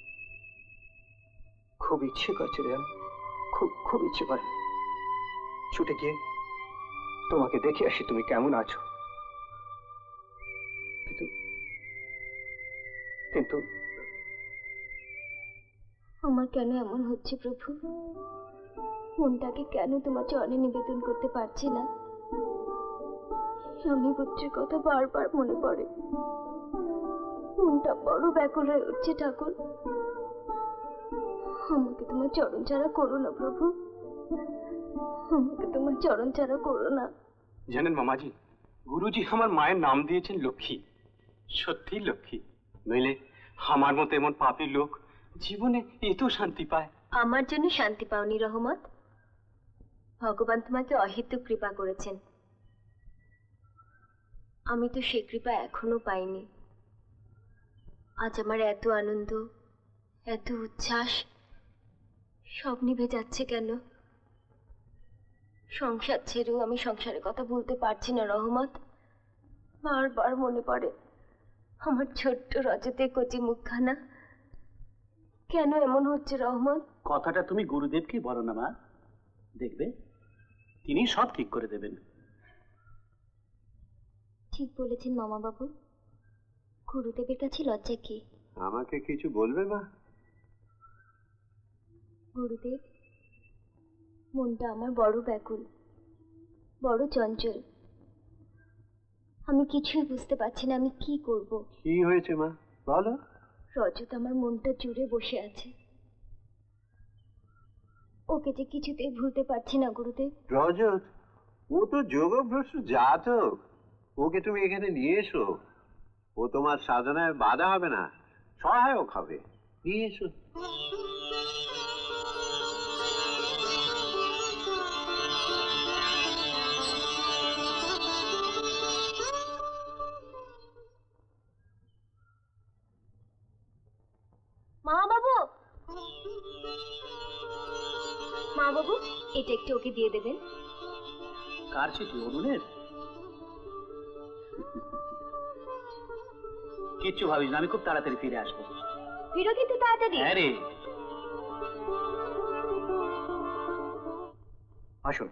খুব ইচ্ছে করছে রে, খুব খুব ইচ্ছে করে ছুটে গিয়ে তোমাকে দেখে আসি তুমি কেমন আছো। কিন্তু কিন্তু আমার কেন এমন হচ্ছে প্রভু? মনটাকে কেন তোমার চরণে নিবেদন করতে পারছি না? স্বামী পুত্রের কথা বারবার মনে পড়ে, মনটা বড় ব্যাকুল হয়ে উঠছে। ঠাকুর, আমাকে তোমার চরণ ছাড়া করো না প্রভু, আমাকে তোমার চরণ ছাড়া করো না। জানেন মামাজি, গুরুজি আমার মায়ের নাম দিয়েছেন লক্ষ্মী। সত্যি লক্ষ্মী, নইলে আমার মতো এমন পাপী লোক জীবনে এত শান্তি পায়। আমার জন্য শান্তি পাওনি রহমত, ভগবান তোমাকে অহেতুক কৃপা করেছেন। আমি তো সে কৃপা এখনো পাইনি। আজ আমার এত আনন্দ, এত উচ্ছ্বাস সব নিভে যাচ্ছে কেন? সংসার ছেড়েও আমি সংসারের কথা বলতে পারছি না রহমত। বারবার মনে পড়ে আমার ছোট্ট রজতে কচি মুখখানা। কেন এমন হচ্ছে রহমত? কথাটা তুমি গুরুদেবকে বলো না মা, দেখবে তিনি সব ঠিক করে দেবেন। ঠিক বলেছেন মামা বাবু, গুরুদেবের কাছে লজ্জা কি? আমাকে কিছু বলবে মা? গুরুদেব, মনটা আমার বড় ব্যাকুল, বড় চঞ্চল। আমি কিছুই বুঝতে পারছি না আমি কি করব। কি হয়েছে মা, বলো। রজত আমার মনটা জুড়ে বসে আছে, ওকে যে কিছুতেই ভুলতে পারছি না গুরুদেব। রজত? ও তো যোগভ্রষ্ট জাতক, ওকে তুমি এখানে নিয়ে এসো। ও তোমার সাধনায় বাধা হবে না, সহায়ক হবে। নিয়ে এসো। মা বাবু, মা বাবু, এটা একটু ওকে দিয়ে দেবেন। কার চিঠি? অরুণের? কিচ্ছু ভাবিস না, আমি খুব তাড়াতাড়ি ফিরে আসবো। ফিরো কিন্তু তাড়াতাড়ি। হ্যাঁ রে। আসুন।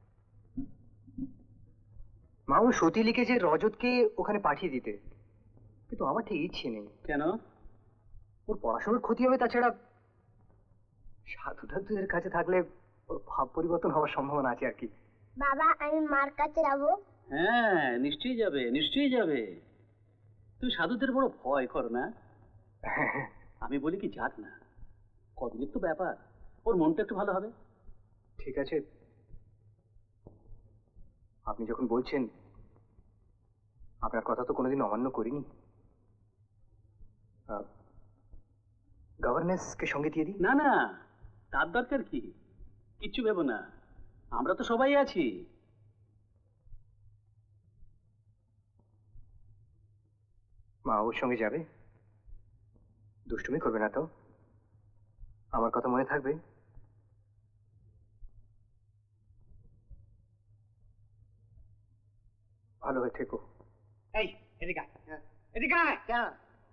মা, ও সতী লিখেছে রজতকে ওখানে পাঠিয়ে দিতে, কিন্তু আমার ঠিক ইচ্ছে নেই। কেন? ওর পড়াশোনার ক্ষতি হবে, তাছাড়া সাধু ঠাকুরের কাছে থাকলে ওর ভাব পরিবর্তন হওয়ার সম্ভাবনা আছে আর কি। বাবা, আমি মার কাছে যাবো? হ্যাঁ, নিশ্চয়ই যাবে, নিশ্চয়ই যাবে। তুই সাধুদের বড় ভয় কর না। আমি বলি কি, যাক না, কতদিন তো ব্যাপার, ওর মনটা একটু ভালো হবে। ঠিক আছে, আপনি যখন বলছেন, আপনার কথা তো কোনোদিন অমান্য করিনি। গভর্নেন্সকে সঙ্গে দিয়ে দিই? না না, তার দরকার কি, কিচ্ছু ভেবো না, আমরা তো সবাই আছি। মা ওর সঙ্গে যাবে? দুষ্টুমি করবে না তো? আমার কথা মনে থাকবে? ভালো হয়ে থেকো। এই এদিকে এদিকে আয়। কেন?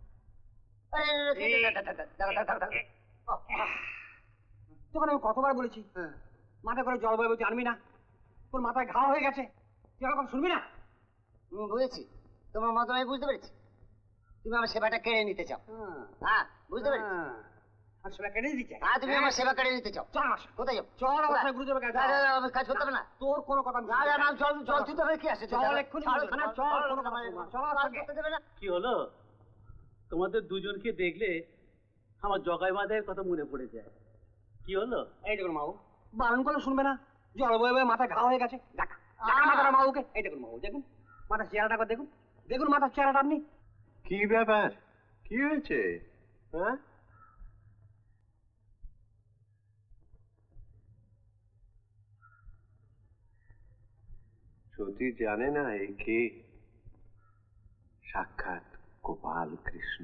তোকে আমি কতবার বলেছি মাথা করে জল বয়ে বলছি আনবি না, তোর মাথায় ঘা হয়ে গেছে, তুই আমার কথা শুনবি না? বুঝেছি, তোমার মতো আমি বুঝতে পেরেছি। তুমি আমার সেবাটা কেড়ে নিতে চাও। হ্যাঁ, বুঝতে পেরেছি। আর সেবা কেড়ে দিতে চাই? হ্যাঁ, তুমি আমার সেবা কেড়ে নিতে চাও। চল আমার সাথে। কোথায় যাও? চল আমার সাথে গুরুদেবের কাছে। আমি কাজ করতে হবে না। তোর কোনো কথা না না না, চল চল, তুই তো হয়ে কি আসে? চল এক্ষুনি চল, চল কোনো কথা বলবো না। চল আমার সঙ্গে। কি হলো? তোমাদের দুজনকে দেখলে আমার জগাই মাদের কথা মনে পড়ে যায়। কি হলো? এই দেখুন মাও, বারণ করলে শুনবে না, জল বয়ে বয়ে মাথায় ঘা হয়ে গেছে। দেখা দেখা মাথাটা মাউকে। এই দেখুন মাও, দেখুন মাথার চেহারাটা দেখুন, দেখুন মাথার চেহারাটা আপনি। কি ব্যাপার, কি হয়েছে? হ্যাঁ, সতী জানে না এ কে, সাক্ষাৎ গোপাল কৃষ্ণ।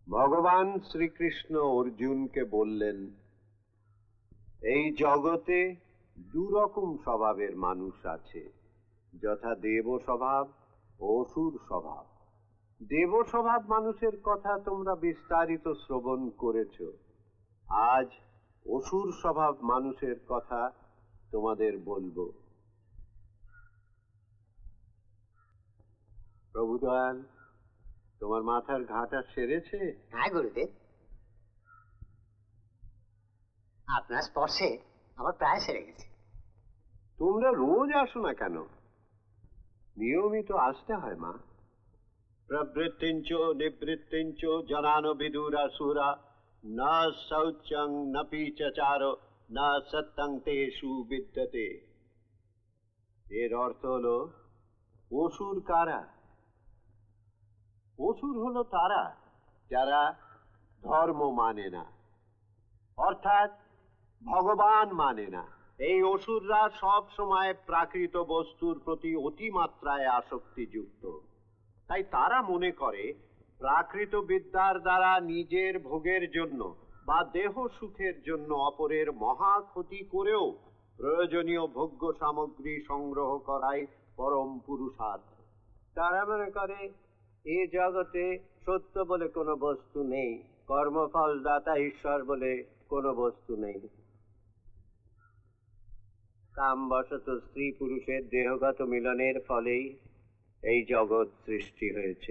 ভগবান শ্রীকৃষ্ণ অর্জুনকে বললেন, এই জগতে দুরকম স্বভাবের মানুষ আছে, যথা দেব স্বভাব ও অসুর স্বভাব। দেব স্বভাব মানুষের কথা তোমরা বিস্তারিত শ্রবণ করেছ। আজ অসুর স্বভাব মানুষের কথা তোমাদের বলবো। প্রভুদয়াল, তোমার মাথার ঘাটা সেরেছে? হ্যাঁ গুরুদেব, আপনার স্পর্শে আমার প্রায় সেরে গেছে। তোমরা রোজ আসো না কেন? নিয়মিত আসতে হয় মা। প্রবৃত্তিঞ্চ নিবৃত্তিঞ্চ জনানো বিদুরা সুরা না শৌচং নপি চচার না সত্যং তেষু বিদ্যতে। এর অর্থ হলো, অসুর কারা? অসুর হলো তারা যারা ধর্ম মানে না, অর্থাৎ ভগবান মানে না। এই অসুররা সব সময় প্রাকৃত বস্তুর প্রতি অতিমাত্রায় আসক্তিযুক্ত। তাই তারা মনে করে প্রাকৃত বিদ্যার দ্বারা নিজের ভোগের জন্য বা দেহ সুখের জন্য অপরের মহা ক্ষতি করেও প্রয়োজনীয় ভোগ্য সামগ্রী সংগ্রহ করাই পরম পুরুষার্থ। তারা মনে করে এই জগতে সত্য বলে কোনো বস্তু নেই, কর্মফল দাতা ঈশ্বর বলে কোনো বস্তু নেই। কামবশত স্ত্রী পুরুষের দেহগত মিলনের ফলেই এই জগৎ সৃষ্টি হয়েছে।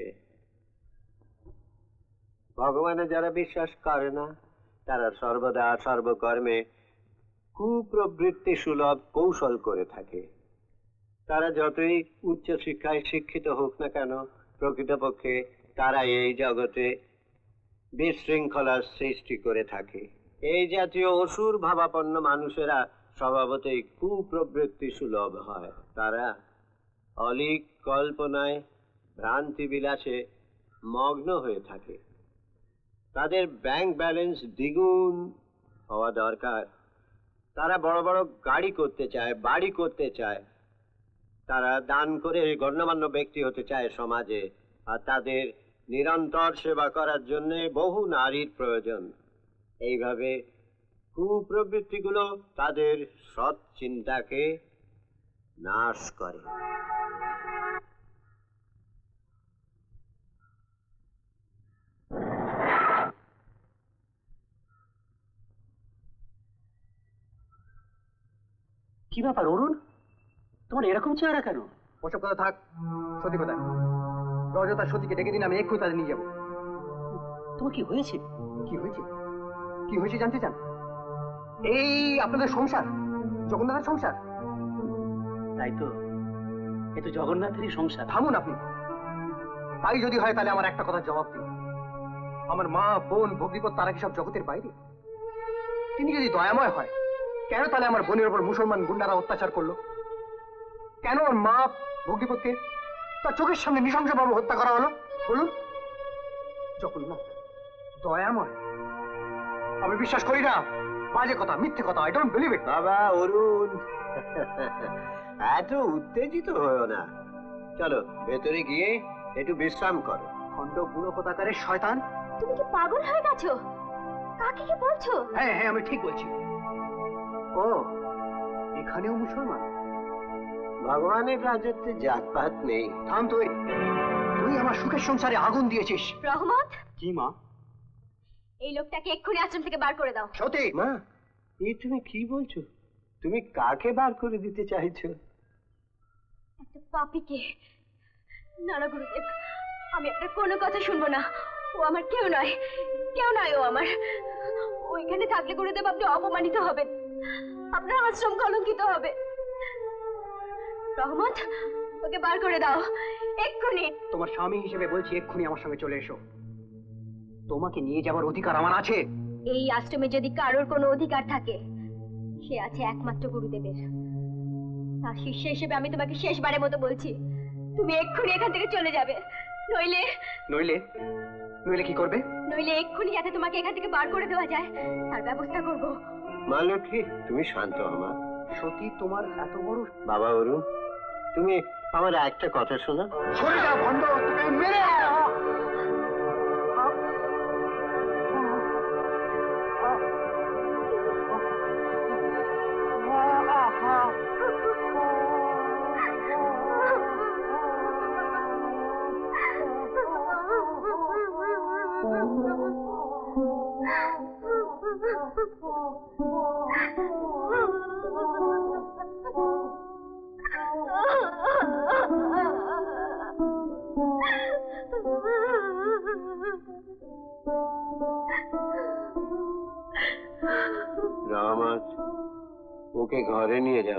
ভগবানে যারা বিশ্বাস করে না, তারা সর্বদা সর্বকর্মে কুপ্রবৃত্তি সুলভ কৌশল করে থাকে। তারা যতই উচ্চ শিক্ষায় শিক্ষিত হোক না কেন, প্রকৃতপক্ষে তারা এই জগতে বিশৃঙ্খলার সৃষ্টি করে থাকে। এই জাতীয় অসুর ভাবাপন্ন মানুষেরা স্বভাবতই কুপ্রবৃত্তি সুলভ হয়। তারা অলিক কল্পনায় ভ্রান্তি বিলাসে মগ্ন হয়ে থাকে। তাদের ব্যাংক ব্যালেন্স দ্বিগুণ হওয়া দরকার। তারা বড় বড় গাড়ি করতে চায়, বাড়ি করতে চায়। তারা দান করে গণ্যমান্য ব্যক্তি হতে চায় সমাজে, আর তাদের নিরন্তর সেবা করার জন্য বহু নারীর প্রয়োজন। এইভাবে কুপ্রবৃত্তিগুলো তাদের সৎ চিন্তাকে নাশ করে। কি ব্যাপার অরুণ, তোমার এরকম চেহারা কেন? ওসব কথা থাক। সতী কোথায়? রজতা সতীকে ডেকে দিন, আমি এক্ষুনি তাদের নিয়ে যাবো। তোমার কি হয়েছে? কি হয়েছে? কি হয়েছে জানতে চান? এই আপনাদের সংসার, জগন্নাথের সংসার। তাই তো, এ তো জগন্নাথেরই সংসার। থামুন আপনি। তাই যদি হয় তাহলে আমার একটা কথার জবাব দিন। আমার মা, বোন, ভগ্নিপত তারা কি সব জগতের বাইরে? তিনি যদি দয়াময় হয়, কেন তাহলে আমার বোনের উপর মুসলমান গুন্ডারা অত্যাচার করলো? কেন আমার মা ভগ্নিপতকে তার চোখের সামনে নৃশংসভাবে হত্যা করা হলো? বলুন। জগন্নাথ দয়াময়? আমি বিশ্বাস করি না। বাজে কথা, মিথ্যে কথা। I don't believe it. বাবা অরুণ, এত উত্তেজিত হয়েও না। চলো ভেতরে গিয়ে একটু বিশ্রাম করো। খন্ড বুড়ো কোথাকারের শয়তান! তুমি কি পাগল হয়ে গেছো? কাকে কি বলছো? হ্যাঁ হ্যাঁ, আমি ঠিক বলছি। ও, এখানেও মুসলমান? ভগবানের রাজত্বে জাতপাত নেই। থাম তুই। তুই আমার সুখের সংসারে আগুন দিয়েছিস। রহমত, কি মা? এই লোকটাকে এক্ষুনি আশ্রম থেকে বার করে দাও। সতী! মা, এই তুমি কি বলছো? তুমি কাকে বার করে দিতে চাইছো? একটা পাপীকে। না না গুরুদেব, আমি আপনার কোনো কথা শুনবো না। ও আমার কেউ নয়, কেউ নয় ও আমার। ওইখানে থাকলে গুরুদেব আপনি অপমানিত হবেন, আপনার আশ্রম কলঙ্কিত হবে। রহমত, ওকে বার করে দাও এক্ষুনি। তোমার স্বামী হিসেবে বলছি, এক্ষুনি আমার সঙ্গে চলে এসো। তোমাকে নিয়ে যাওয়ার অধিকার আমার আছে। এই আশ্রমে যদি কারোর কোনো অধিকার থাকে, সে আছে একমাত্র গুরুদেবের। তার শিষ্য হিসেবে আমি তোমাকে শেষবারের মতো বলছি, তুমি এক্ষুনি এখান থেকে চলে যাবে। নইলে নইলে নইলে কি করবে? নইলে এক্ষুনি যাতে তোমাকে এখান থেকে বার করে দেওয়া যায় তার ব্যবস্থা করব। মা লক্ষ্মী, তুমি শান্ত হও মা। সত্যি তোমার এত বড়? বাবা অরুণ, তুমি আমার একটা কথা শোনো। সরে যাও ভণ্ড, তোকে মেরে রামাত, ওকে ঘরে নিয়ে যাও।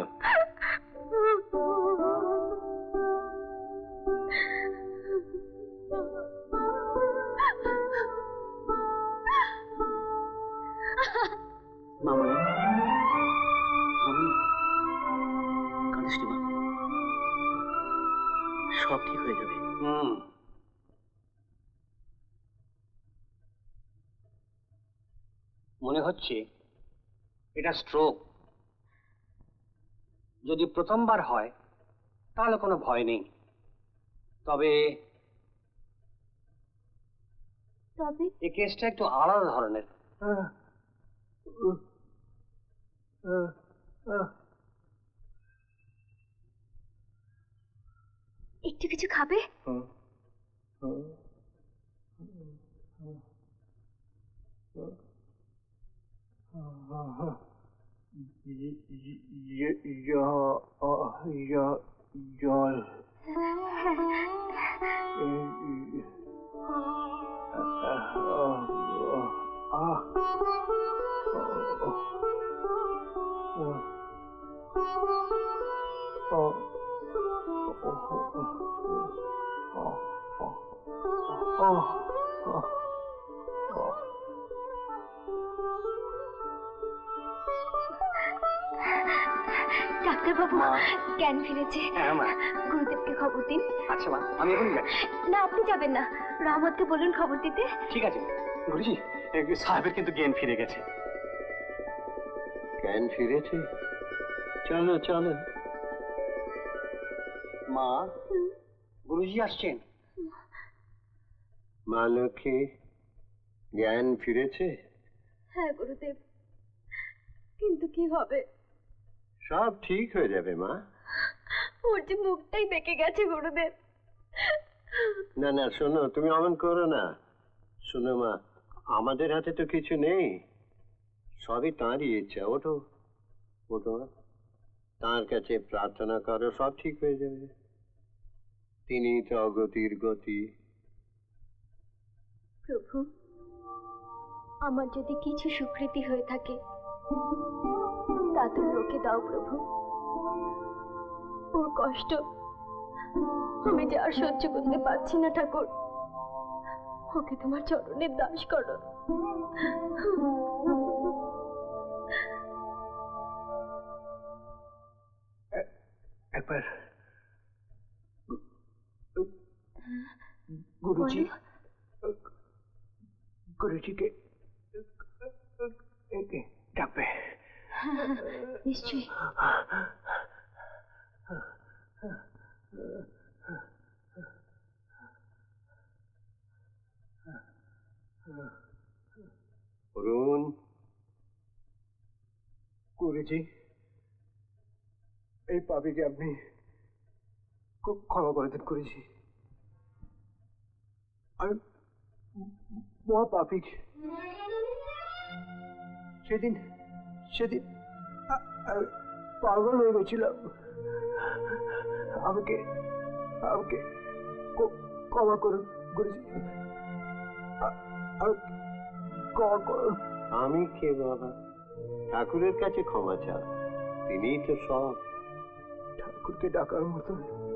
মামনি, মামনি, কাঁদিস নি মা, সব ঠিক হয়ে যাবে। হুম, মনে হচ্ছে এটা স্ট্রোক। যদি প্রথমবার হয় তাহলে কোনো ভয় নেই, তবে তবে এই কেসটা একটু আলাদা ধরনের। একটু কিছু খাবে? জল ডাক্তারবাবু, জ্ঞান ফিরেছে। হ্যাঁ মা। গুরুদেবকে খবর দিন। আচ্ছা মা, আমি এখন যাই। না, আপনি যাবেন না, রহমতকে বলুন খবর দিতে। ঠিক আছে। গুরুজি, সাহেবের কিন্তু জ্ঞান ফিরে গেছে। জ্ঞান ফিরেছে? চলো চলো। মা, গুরুজি আসছেন। মা লক্ষ্মী, জ্ঞান ফিরেছে? হ্যাঁ গুরুদেব, কিন্তু কি হবে? সব ঠিক হয়ে যাবে মা। ওর যে মুখটাই বেঁকে গেছে গুরুদেব। না না, শোনো, তুমি অমন করো না। শোনো মা, আমাদের হাতে তো কিছু নেই, সবই তাঁরই ইচ্ছা। ওঠো ওঠো, তাঁর কাছে প্রার্থনা করো, সব ঠিক হয়ে যাবে। তিনি তো অগতির গতি। প্রভু, আমার যদি কিছু স্বীকৃতি হয়ে থাকে তা তুমি ওকে দাও প্রভু। ওর কষ্ট আমি যে আর সহ্য করতে পারছি না ঠাকুর, ওকে তোমার চরণের দাস করো। একবার গুরুজি, গুরুজিকে ডাকবে। নিশ্চয়ই। অরুণ। গুরুজি, এই পাপিকে আপনি খুব ক্ষমা করে দিন গুরুজি। আমি মহা পাপী। সেদিন সেদিন আমি পাগল হয়ে গেছিলাম। আমাকে আমাকে ক্ষমা করুন গুরুজি, ক্ষমা করুন। আমি কে বাবা? ঠাকুরের কাছে ক্ষমা চা, তিনিই তো সব। ঠাকুরকে ডাকার মতো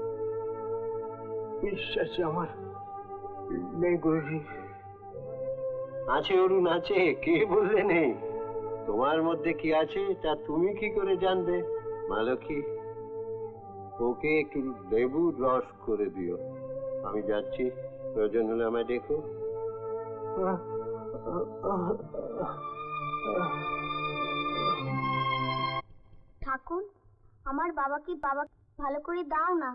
বিশ্বাস আমার নেই গুরুজি। আছে অরুণ, আছে, কে বললে নেই? তোমার মধ্যে কি আছে তা তুমি কি করে জানবে? মা লক্ষ্মী, ওকে একটু লেবুর রস করে দিও। আমি যাচ্ছি, প্রয়োজন হলে আমায় দেখো। ঠাকুর, আমার বাবাকে বাবা ভালো করে দাও না।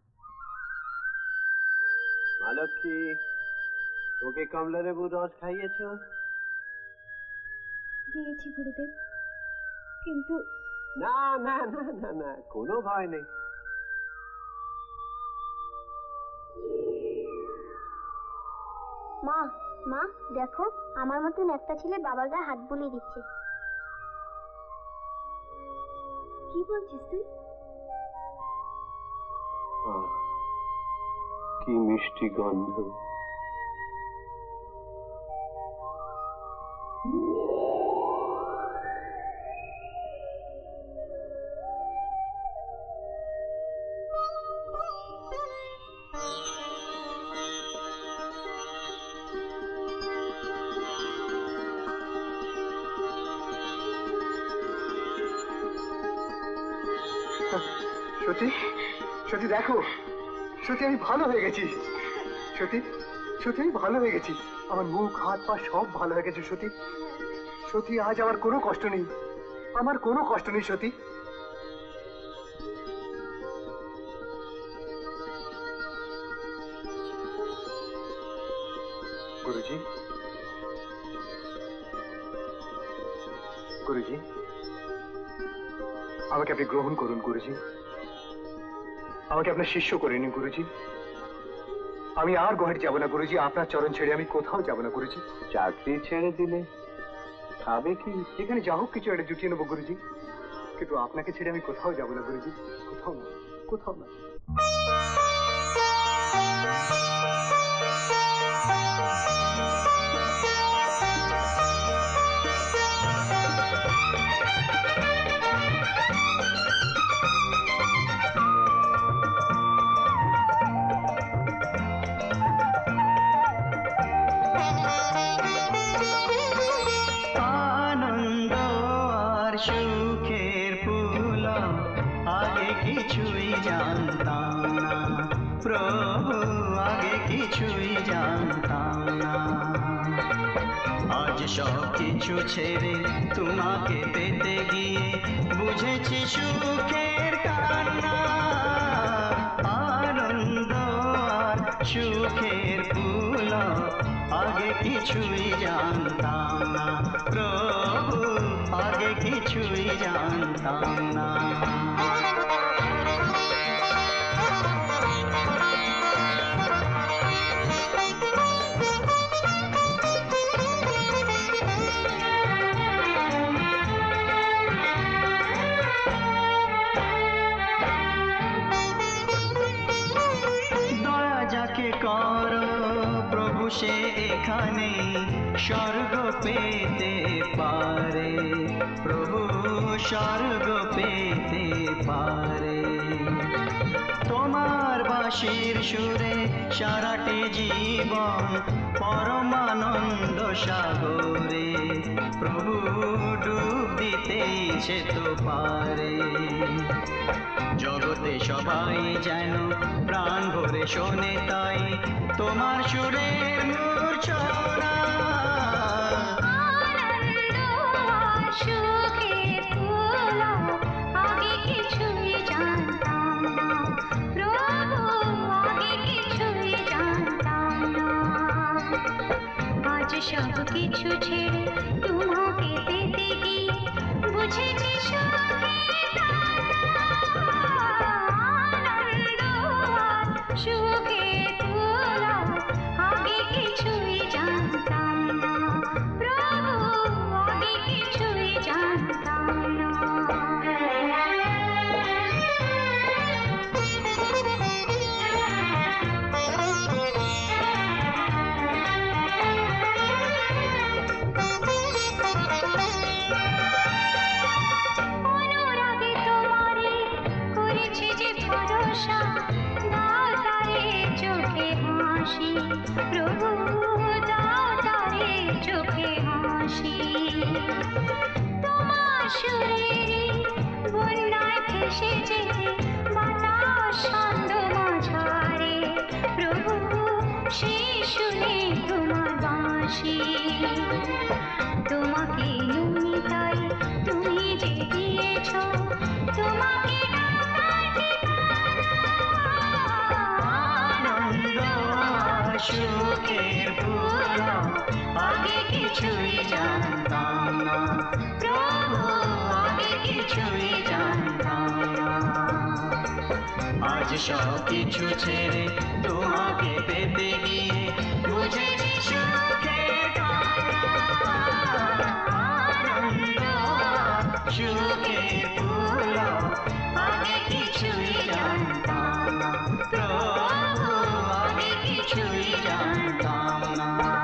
মা লক্ষ্মী, ওকে কমলা লেবুর রস খাইয়েছো? দিয়েছি গুরুদেব, কিন্তু না না না না না, কোনো ভয় নেই। মা, মা দেখো, আমার মতন একটা ছেলে বাবার গায়ে হাত বুলিয়ে দিচ্ছে। কি বলছিস তুই? আহ, কি মিষ্টি গন্ধ। সত্যি সত্যি দেখো, সত্যি আমি ভালো হয়ে গেছি। সত্যি সত্যি আমি ভালো হয়ে গেছি। আমার মুখ হাত পা সব ভালো হয়ে গেছে। সত্যি সত্যি আজ আমার কোনো কষ্ট নেই, আমার কোনো কষ্ট নেই। সত্যি গুরুজি, গুরুজি আমাকে আপনি গ্রহণ করুন। গুরুজি আমাকে আপনার শিষ্য করে নিন। গুরুজি আমি আর গহের যাব না। গুরুজি আপনার চরণ ছেড়ে আমি কোথাও যাব না। গুরুজি চাকরি ছেড়ে দিলে খাবে কি? এখানে যা হোক কিছু একটা জুটিয়ে নেবো গুরুজি, কিন্তু আপনাকে ছেড়ে আমি কোথাও যাব না। গুরুজি কোথাও না, কোথাও না। আনন্দ আর সুখের ফুল আগে কিছুই জানতাম না প্রভু, আগে কিছুই জানতাম না। আজ সব কিছু ছেড়ে তোমাকে পেতে গিয়ে বুঝেছি সুখের কান্না। আনন্দ আর সুখের ফুল আগে কিছুই জানতাম না প্রভু, আগে কিছুই জানতাম না। দয়া যাকে করো প্রভু সে এখানে স্বর্গ পেতে পারে প্রভু, স্বর্গ পেতে পারে। তোমার বাঁশির সুরে সারাটি জীবন পরমানন্দ সাগরে প্রভু ডুব দিতেইছে তো পারে। জগতে সবাই যেন প্রাণ ভরে শোনে তাই তোমার সুরের মূর্ছনা। সুখের ফুল আগে কিছুই জানতাম না প্রভু, আগে কিছুই জানতাম না। আজ সব কিছু ছেড়ে তোমাকে পেতে গিয়ে বুঝেছি সুখের আনন্দ আর সুখের ফুল আগে কিছুই জানতাম না প্রভু, আগে কিছুই জানতাম না। অনুরাগে তোমারে করেছি যে ভরসা, দাও তারে চোখে হাসি প্রভু, দাও তারে চোখে হাসি। তোমার সুরের বন্যায় ভেসে যেতে বাতাস ছন্দ মাঝারে প্রভু, সেই শুনে তোমার বাঁশি। তোমাকে নুনি তাই তুমি যে দিয়েছ তোমাকে আনন্দ আর সুখের ফুল আগে কিছুই জানতাম না প্রভু, আগে কিছুই জানতাম না। আজ সব কিছু ছেড়ে তোমাকে পেতে গিয়ে বুঝেছি সুখের সুখের পুলক আগে কিছুই জানতাম না প্রভু আগে কিছুই জানতাম না